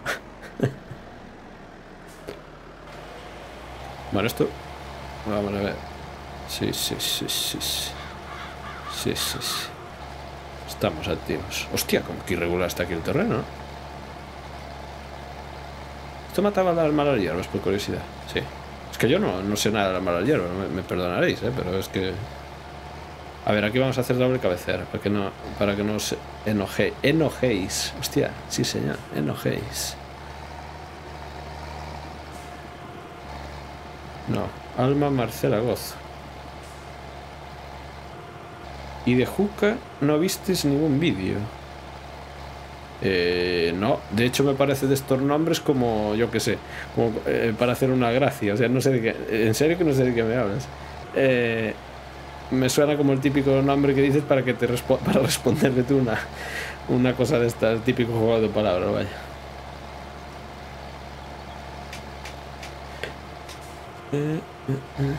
Bueno, esto... Vamos a ver. Sí, sí, sí, sí, sí. Sí, sí, sí. Estamos activos. Hostia, como que irregular está aquí el terreno, ¿no? ¿Esto mataba a las malas hierbas, por curiosidad? Sí. Es Es que yo no, no sé nada de la mala hierba, me, me perdonaréis, ¿eh? Pero es que... A ver, aquí vamos a hacer doble cabecera, para que no, para que no os enoje, enojéis. Hostia, sí señor, enojéis. No, Alma Marcela Gozo. Y de Juca no vistes ningún vídeo. Eh, no, de hecho me parece de estos nombres como, yo que sé, como eh, para hacer una gracia. O sea, no sé de qué, en serio que no sé de qué me hablas. Eh, me suena como el típico nombre que dices para que te respo para responderle tú una, una cosa de esta, el típico juego de palabras, vaya. Eh, eh, eh.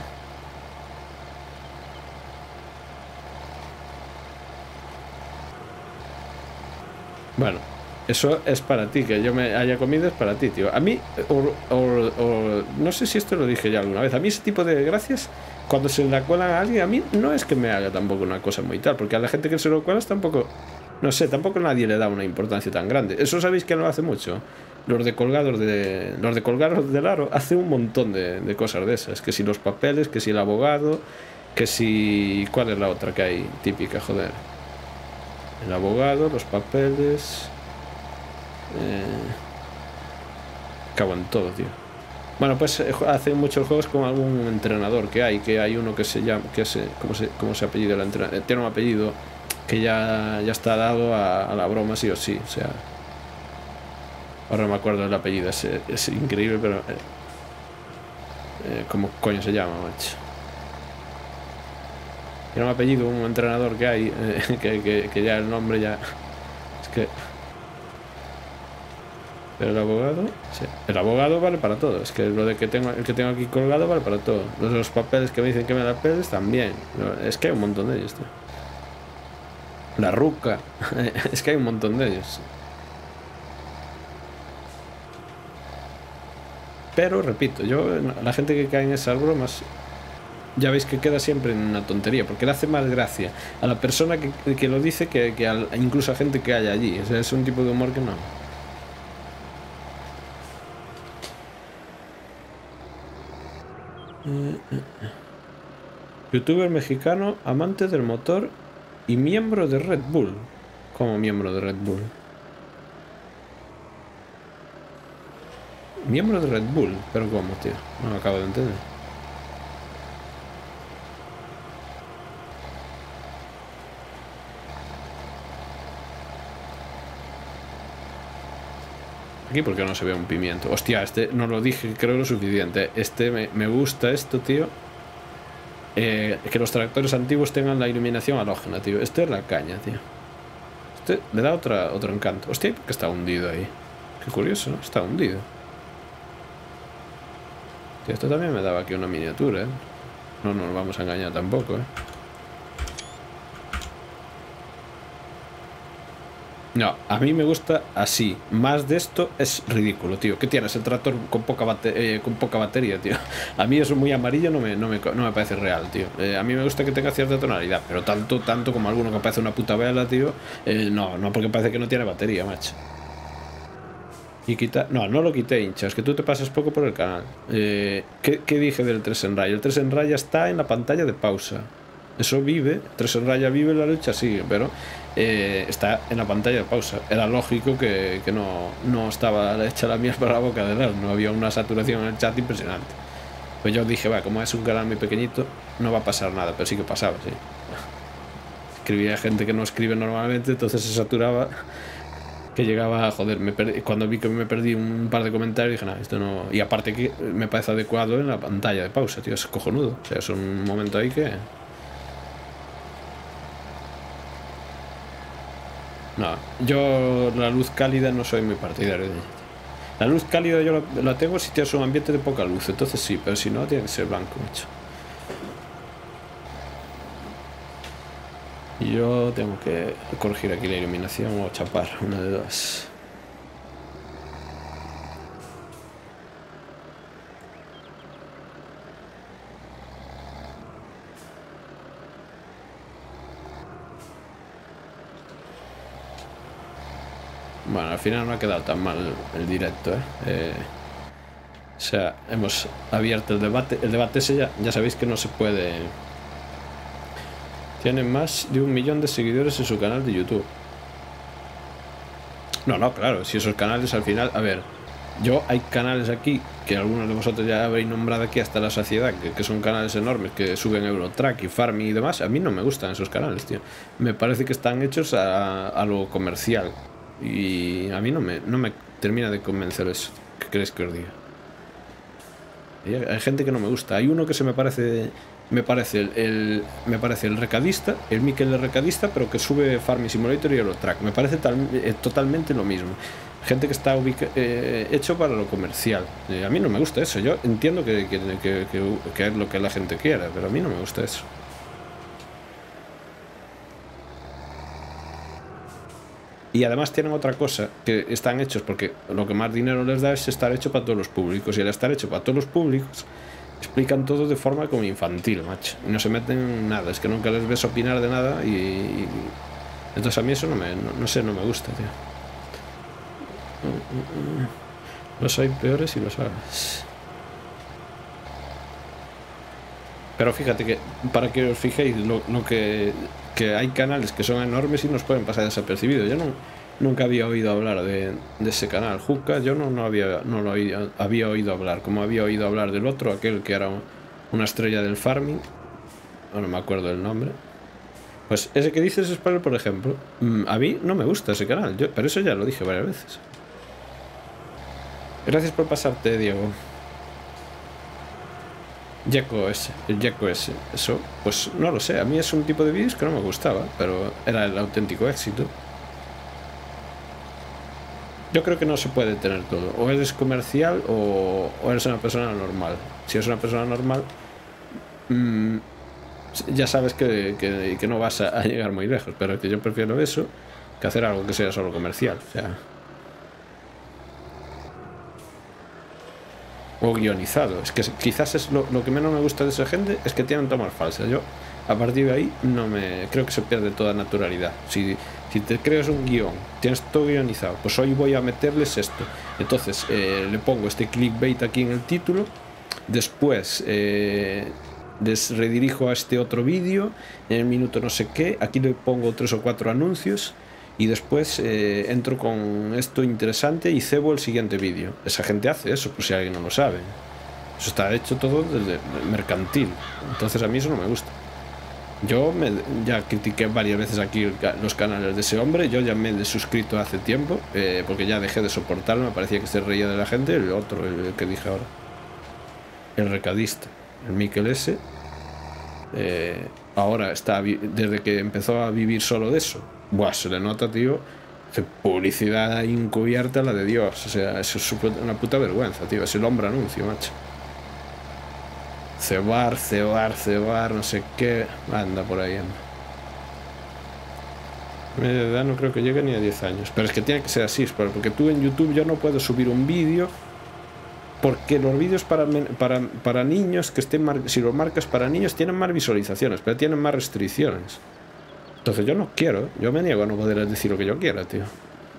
Bueno, eso es para ti, que yo me haya comido es para ti, tío. A mí, o, o, o, no sé si esto lo dije ya alguna vez, a mí ese tipo de gracias, cuando se la cuelan a alguien, a mí no es que me haga tampoco una cosa muy tal, porque a la gente que se lo cuelas tampoco, no sé, tampoco nadie le da una importancia tan grande. Eso sabéis que lo hace mucho. Los de colgados de los de colgados del aro hace un montón de, de cosas de esas, que si los papeles, que si el abogado, que si... ¿Cuál es la otra que hay típica, joder? El abogado, los papeles... Eh... Cago en todo, tío. Bueno, pues hace muchos juegos con algún entrenador que hay, que hay uno que se llama... Que se, ¿cómo, se, ¿Cómo se apellida el entrenador? Tiene un apellido que ya, ya está dado a, a la broma sí o sí, o sea... Ahora no me acuerdo del apellido, es, es increíble, pero... Eh, eh, ¿Cómo coño se llama, macho? Tiene un apellido, un entrenador que hay, eh, que, que, que ya el nombre ya... Es que... Pero el abogado... Sí. El abogado vale para todo. Es que lo de que tengo, el que tengo aquí colgado vale para todo. Los, los papeles que me dicen que me la peles también. Es que hay un montón de ellos, tío. La ruca. Es que hay un montón de ellos. Pero, repito, yo... La gente que cae en esas bromas... Ya veis que queda siempre en una tontería, porque le hace más gracia a la persona que, que lo dice que, que al, incluso a gente que haya allí. O sea, es un tipo de humor que no. Youtuber mexicano, amante del motor y miembro de Red Bull. ¿Cómo miembro de Red Bull? Miembro de Red Bull, pero ¿cómo, tío? No lo acabo de entender. Aquí porque no se ve un pimiento. Hostia, este no lo dije, creo lo suficiente. Este me, me gusta esto, tío. Eh, que los tractores antiguos tengan la iluminación halógena, tío. Esto es la caña, tío. Este le da otra, otro encanto. Hostia, porque está hundido ahí. Qué curioso, ¿no? Está hundido. Tío, esto también me daba aquí una miniatura, ¿eh? No nos vamos a engañar tampoco, ¿eh? No, a mí me gusta así. Más de esto es ridículo, tío. ¿Qué tienes? El tractor con poca, bate eh, con poca batería, tío. A mí eso muy amarillo no me, no me, no me parece real, tío. Eh, a mí me gusta que tenga cierta tonalidad, pero tanto, tanto como alguno que parece una puta vela, tío. Eh, no, no, porque parece que no tiene batería, macho. Y quita... No, no lo quité, hinchas, que tú te pasas poco por el canal. Eh, ¿qué, ¿Qué dije del tres en raya? El tres en raya está en la pantalla de pausa. Eso vive, tres en raya vive, la lucha sigue, pero eh, está en la pantalla de pausa. Era lógico que, que no, no estaba hecha la mierda para la boca de él, no había una saturación en el chat impresionante. Pues yo dije, va, como es un canal muy pequeñito, no va a pasar nada, pero sí que pasaba, sí. Escribía gente que no escribe normalmente, entonces se saturaba, que llegaba a joder. Me perdí, cuando vi que me perdí un par de comentarios, dije, nada, esto no. Y aparte que me parece adecuado en la pantalla de pausa, tío, es cojonudo. O sea, es un momento ahí que. No, yo la luz cálida no soy muy partidario de ella. La luz cálida yo la, la tengo si tienes un ambiente de poca luz, entonces sí, pero si no, tiene que ser blanco, macho. Y yo tengo que corregir aquí la iluminación o chapar, una de dos. Bueno, al final no ha quedado tan mal el directo, ¿eh? eh O sea, hemos abierto el debate. El debate ese ya, ya sabéis que no se puede. Tiene más de un millón de seguidores en su canal de YouTube. No, no, claro, si esos canales al final... A ver, yo hay canales aquí que algunos de vosotros ya habréis nombrado aquí hasta la saciedad, que, que son canales enormes que suben Eurotrack y Farming y demás. A mí no me gustan esos canales, tío. Me parece que están hechos a, a lo comercial. Y a mí no me, no me termina de convencer eso. ¿Qué crees que os diga? Y hay gente que no me gusta. Hay uno que se me parece... Me parece el, el me parece el recadista, el Mikel de recadista, pero que sube Farming Simulator y Eurotrack. Me parece tal, eh, totalmente lo mismo. Gente que está ubica, eh, hecho para lo comercial. Eh, a mí no me gusta eso. Yo entiendo que, que, que, que, que es lo que la gente quiera, pero a mí no me gusta eso. Y además tienen otra cosa, que están hechos porque lo que más dinero les da es estar hecho para todos los públicos. Y al estar hecho para todos los públicos, explican todo de forma como infantil, macho. Y no se meten en nada, es que nunca les ves opinar de nada y... y... Entonces a mí eso no me... No, no sé, no me gusta, tío. Los hay peores y los hagas. Pero fíjate que, para que os fijéis, lo, lo que... Que hay canales que son enormes y nos pueden pasar desapercibidos. Yo no... Nunca había oído hablar de, de ese canal, Juca. Yo no, no, había, no lo había, había oído hablar, como había oído hablar del otro, aquel que era una estrella del farming. No, no me acuerdo del nombre. Pues ese que dices, Spoiler, por ejemplo, a mí no me gusta ese canal, yo, pero eso ya lo dije varias veces. Gracias por pasarte, Diego. Jacko ese, el Jacko ese, eso, pues no lo sé. A mí es un tipo de vídeos que no me gustaba, pero era el auténtico éxito. Yo creo que no se puede tener todo. O eres comercial o, o eres una persona normal. Si eres una persona normal, mmm, ya sabes que, que, que no vas a, a llegar muy lejos. Pero que yo prefiero eso que hacer algo que sea solo comercial. O sea, o guionizado. Es que quizás es lo, lo que menos me gusta de esa gente, es que tienen tomas falsas. Yo, a partir de ahí, no me creo que se pierde toda naturalidad. Si, si te creas un guión, tienes todo guionizado, pues hoy voy a meterles esto. Entonces eh, le pongo este clickbait aquí en el título, después eh, les redirijo a este otro vídeo, en el minuto no sé qué, aquí le pongo tres o cuatro anuncios y después eh, entro con esto interesante y cebo el siguiente vídeo. Esa gente hace eso, por si alguien no lo sabe. Eso está hecho todo desde mercantil. Entonces a mí eso no me gusta. Yo me, ya critiqué varias veces aquí los canales de ese hombre. Yo ya me he desuscrito hace tiempo, eh, porque ya dejé de soportarlo. Me parecía que se reía de la gente. El otro, el que dije ahora, el recadista, el Mikel ese, eh, ahora está, desde que empezó a vivir solo de eso, buah, se le nota, tío, hace publicidad encubierta, la de Dios. O sea, eso es una puta vergüenza, tío. Es el hombre anuncio, macho. Cebar, cebar, cebar, no sé qué. Anda por ahí, anda. Media edad no creo que llegue ni a diez años. Pero es que tiene que ser así, porque tú en YouTube yo no puedo subir un vídeo, porque los vídeos para, para, para niños que estén mar, si los marcas para niños tienen más visualizaciones, pero tienen más restricciones. Entonces yo no quiero, yo me niego a no poder decir lo que yo quiera, tío.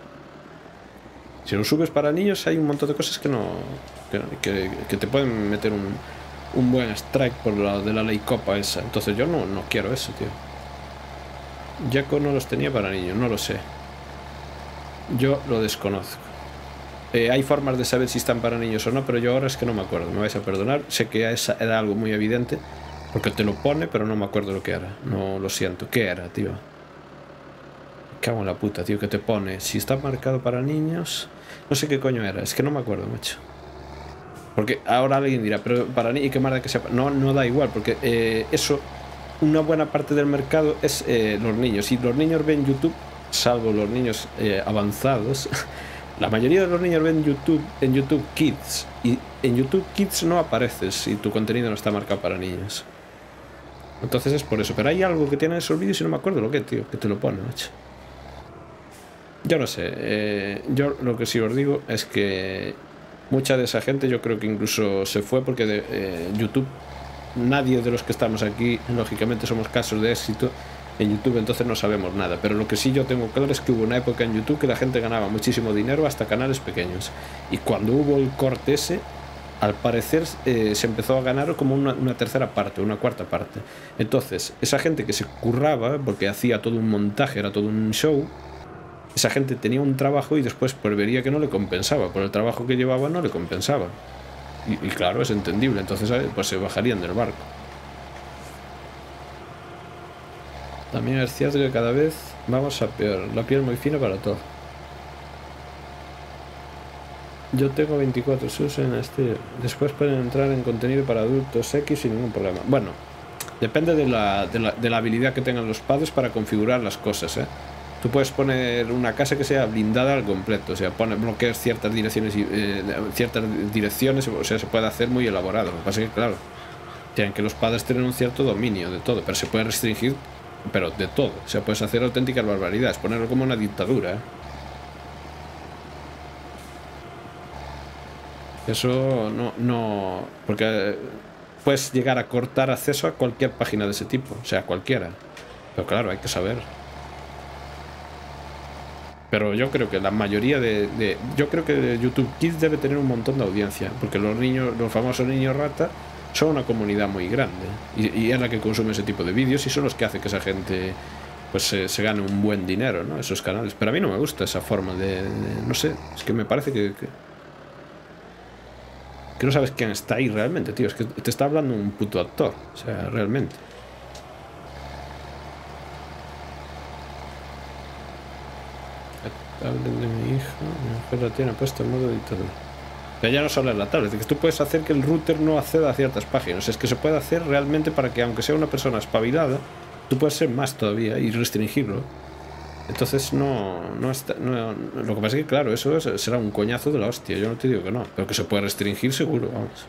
Si lo subes para niños hay un montón de cosas que no que, que, que te pueden meter un un buen strike por la de la ley copa esa. Entonces yo no, no quiero eso, tío. Jacko no los tenía para niños, no lo sé. Yo lo desconozco. Eh, hay formas de saber si están para niños o no, pero yo ahora es que no me acuerdo. Me vais a perdonar. Sé que esa era algo muy evidente, porque te lo pone, pero no me acuerdo lo que era. No lo siento. ¿Qué era, tío? Me cago en la puta, tío, que te pone si está marcado para niños. No sé qué coño era, es que no me acuerdo, macho. Porque ahora alguien dirá, pero para niños, ¿y qué más da que sea? No, no da igual, porque eh, eso, una buena parte del mercado es eh, los niños. Si los niños ven YouTube, salvo los niños eh, avanzados, la mayoría de los niños ven YouTube en YouTube Kids. Y en YouTube Kids no apareces si tu contenido no está marcado para niños. Entonces es por eso. Pero hay algo que tiene esos vídeos y no me acuerdo lo que, tío, que te lo pone, macho. Yo no sé. Eh, yo lo que sí os digo es que mucha de esa gente yo creo que incluso se fue porque de eh, YouTube, nadie de los que estamos aquí, lógicamente somos casos de éxito en YouTube, entonces no sabemos nada. Pero lo que sí yo tengo claro es que hubo una época en YouTube que la gente ganaba muchísimo dinero hasta canales pequeños. Y cuando hubo el corte ese, al parecer eh, se empezó a ganar como una, una tercera parte, una cuarta parte. Entonces, esa gente que se curraba, porque hacía todo un montaje, era todo un show, esa gente tenía un trabajo y después pues vería que no le compensaba, por el trabajo que llevaba no le compensaba. Y, y claro, es entendible, entonces pues se bajarían del barco. También es cierto que cada vez vamos a peor, la piel muy fina para todo. Yo tengo veinticuatro sus en este. Después pueden entrar en contenido para adultos X sin ningún problema. Bueno, depende de la, de la, de la habilidad que tengan los padres para configurar las cosas, ¿eh? Tú puedes poner una casa que sea blindada al completo, o sea, pone, bloquear ciertas direcciones, eh, ciertas direcciones, o sea, se puede hacer muy elaborado. Lo que pasa es que, claro, tienen que los padres tener un cierto dominio de todo, pero se puede restringir, pero de todo. O sea, puedes hacer auténticas barbaridades, ponerlo como una dictadura, ¿eh? Eso no, no, porque puedes llegar a cortar acceso a cualquier página de ese tipo, o sea, cualquiera. Pero claro, hay que saber. Pero yo creo que la mayoría de, de yo creo que YouTube Kids debe tener un montón de audiencia, porque los niños, los famosos niños rata, son una comunidad muy grande y, y es la que consume ese tipo de vídeos y son los que hace que esa gente pues se, se gane un buen dinero, ¿no? Esos canales. Pero a mí no me gusta esa forma de, de no sé, es que me parece que, que que no sabes quién está ahí realmente, tío. Es que te está hablando un puto actor, o sea, realmente. La tablet de mi hija, mi mujer la tiene puesta en modo dictadura. Pero ya no solo en la tablet, es que tú puedes hacer que el router no acceda a ciertas páginas. Es que se puede hacer realmente para que, aunque sea una persona espabilada, tú puedes ser más todavía y restringirlo. Entonces no, no está, no, lo que pasa es que claro, eso es, será un coñazo de la hostia. Yo no te digo que no, pero que se puede restringir seguro, vamos.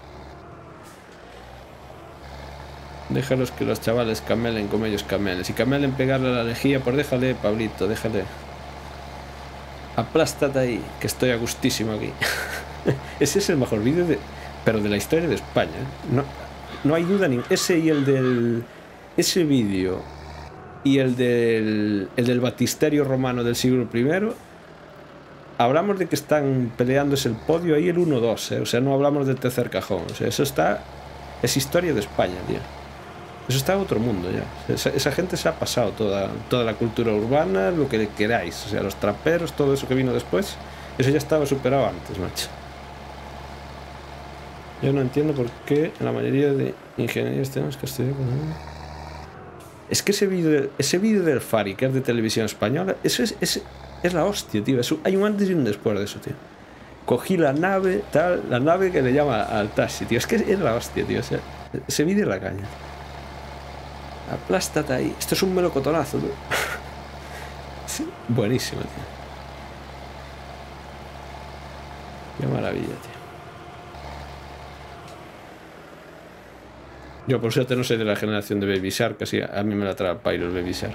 Déjalos que los chavales camelen como ellos camelen. Si camelen pegarle a la lejía, pues déjale, Pablito, déjale. Aplástate ahí, que estoy a gustísimo aquí. Ese es el mejor vídeo de, pero de la historia de España. No, no hay duda ni. Ese y el del. Ese vídeo y el del, el del batisterio romano del siglo primero. Hablamos de que están peleándose el podio ahí el uno dos, ¿eh? O sea, no hablamos del tercer cajón. O sea, eso está. Es historia de España, tío. Eso está en otro mundo ya. Esa, esa gente se ha pasado toda, toda la cultura urbana, lo que queráis. O sea, los traperos, todo eso que vino después. Eso ya estaba superado antes, macho. Yo no entiendo por qué la mayoría de ingenieros tenemos que estudiar con... Es que ese vídeo ese vídeo del Fari, que es de televisión española, eso es, es, es la hostia, tío. Eso, hay un antes y un después de eso, tío. Cogí la nave, tal, la nave que le llama al taxi, tío. Es que es la hostia, tío. O sea, ese vídeo es la caña. Aplástate ahí. Esto es un melocotonazo, tío. Sí, buenísimo, tío. Qué maravilla, tío. Yo por suerte no soy de la generación de Baby Shark, casi a mí me la atrapa el Baby Shark.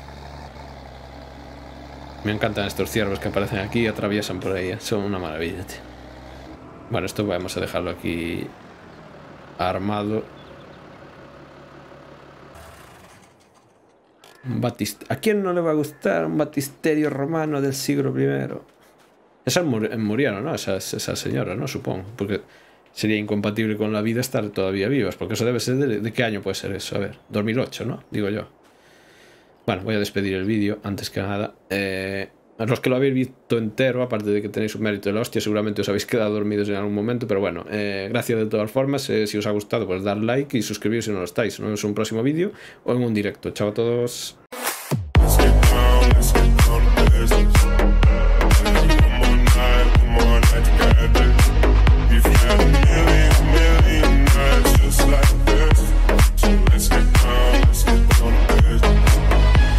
Me encantan estos ciervos que aparecen aquí y atraviesan por ahí, son una maravilla, tío. Bueno, esto vamos a dejarlo aquí armado. Un batist... ¿A quién no le va a gustar un batisterio romano del siglo primero? Esa es mur murieron, ¿no? Esa, esa señora, ¿no? Supongo, porque... sería incompatible con la vida estar todavía vivas, porque eso debe ser de, de qué año puede ser eso, a ver, dos mil ocho, ¿no? Digo yo. Bueno, voy a despedir el vídeo antes que nada. Eh, a los que lo habéis visto entero, aparte de que tenéis un mérito de la hostia, seguramente os habéis quedado dormidos en algún momento, pero bueno, eh, gracias de todas formas. Eh, si os ha gustado, pues dar like y suscribiros si no lo estáis. Nos vemos en un próximo vídeo o en un directo. Chao a todos.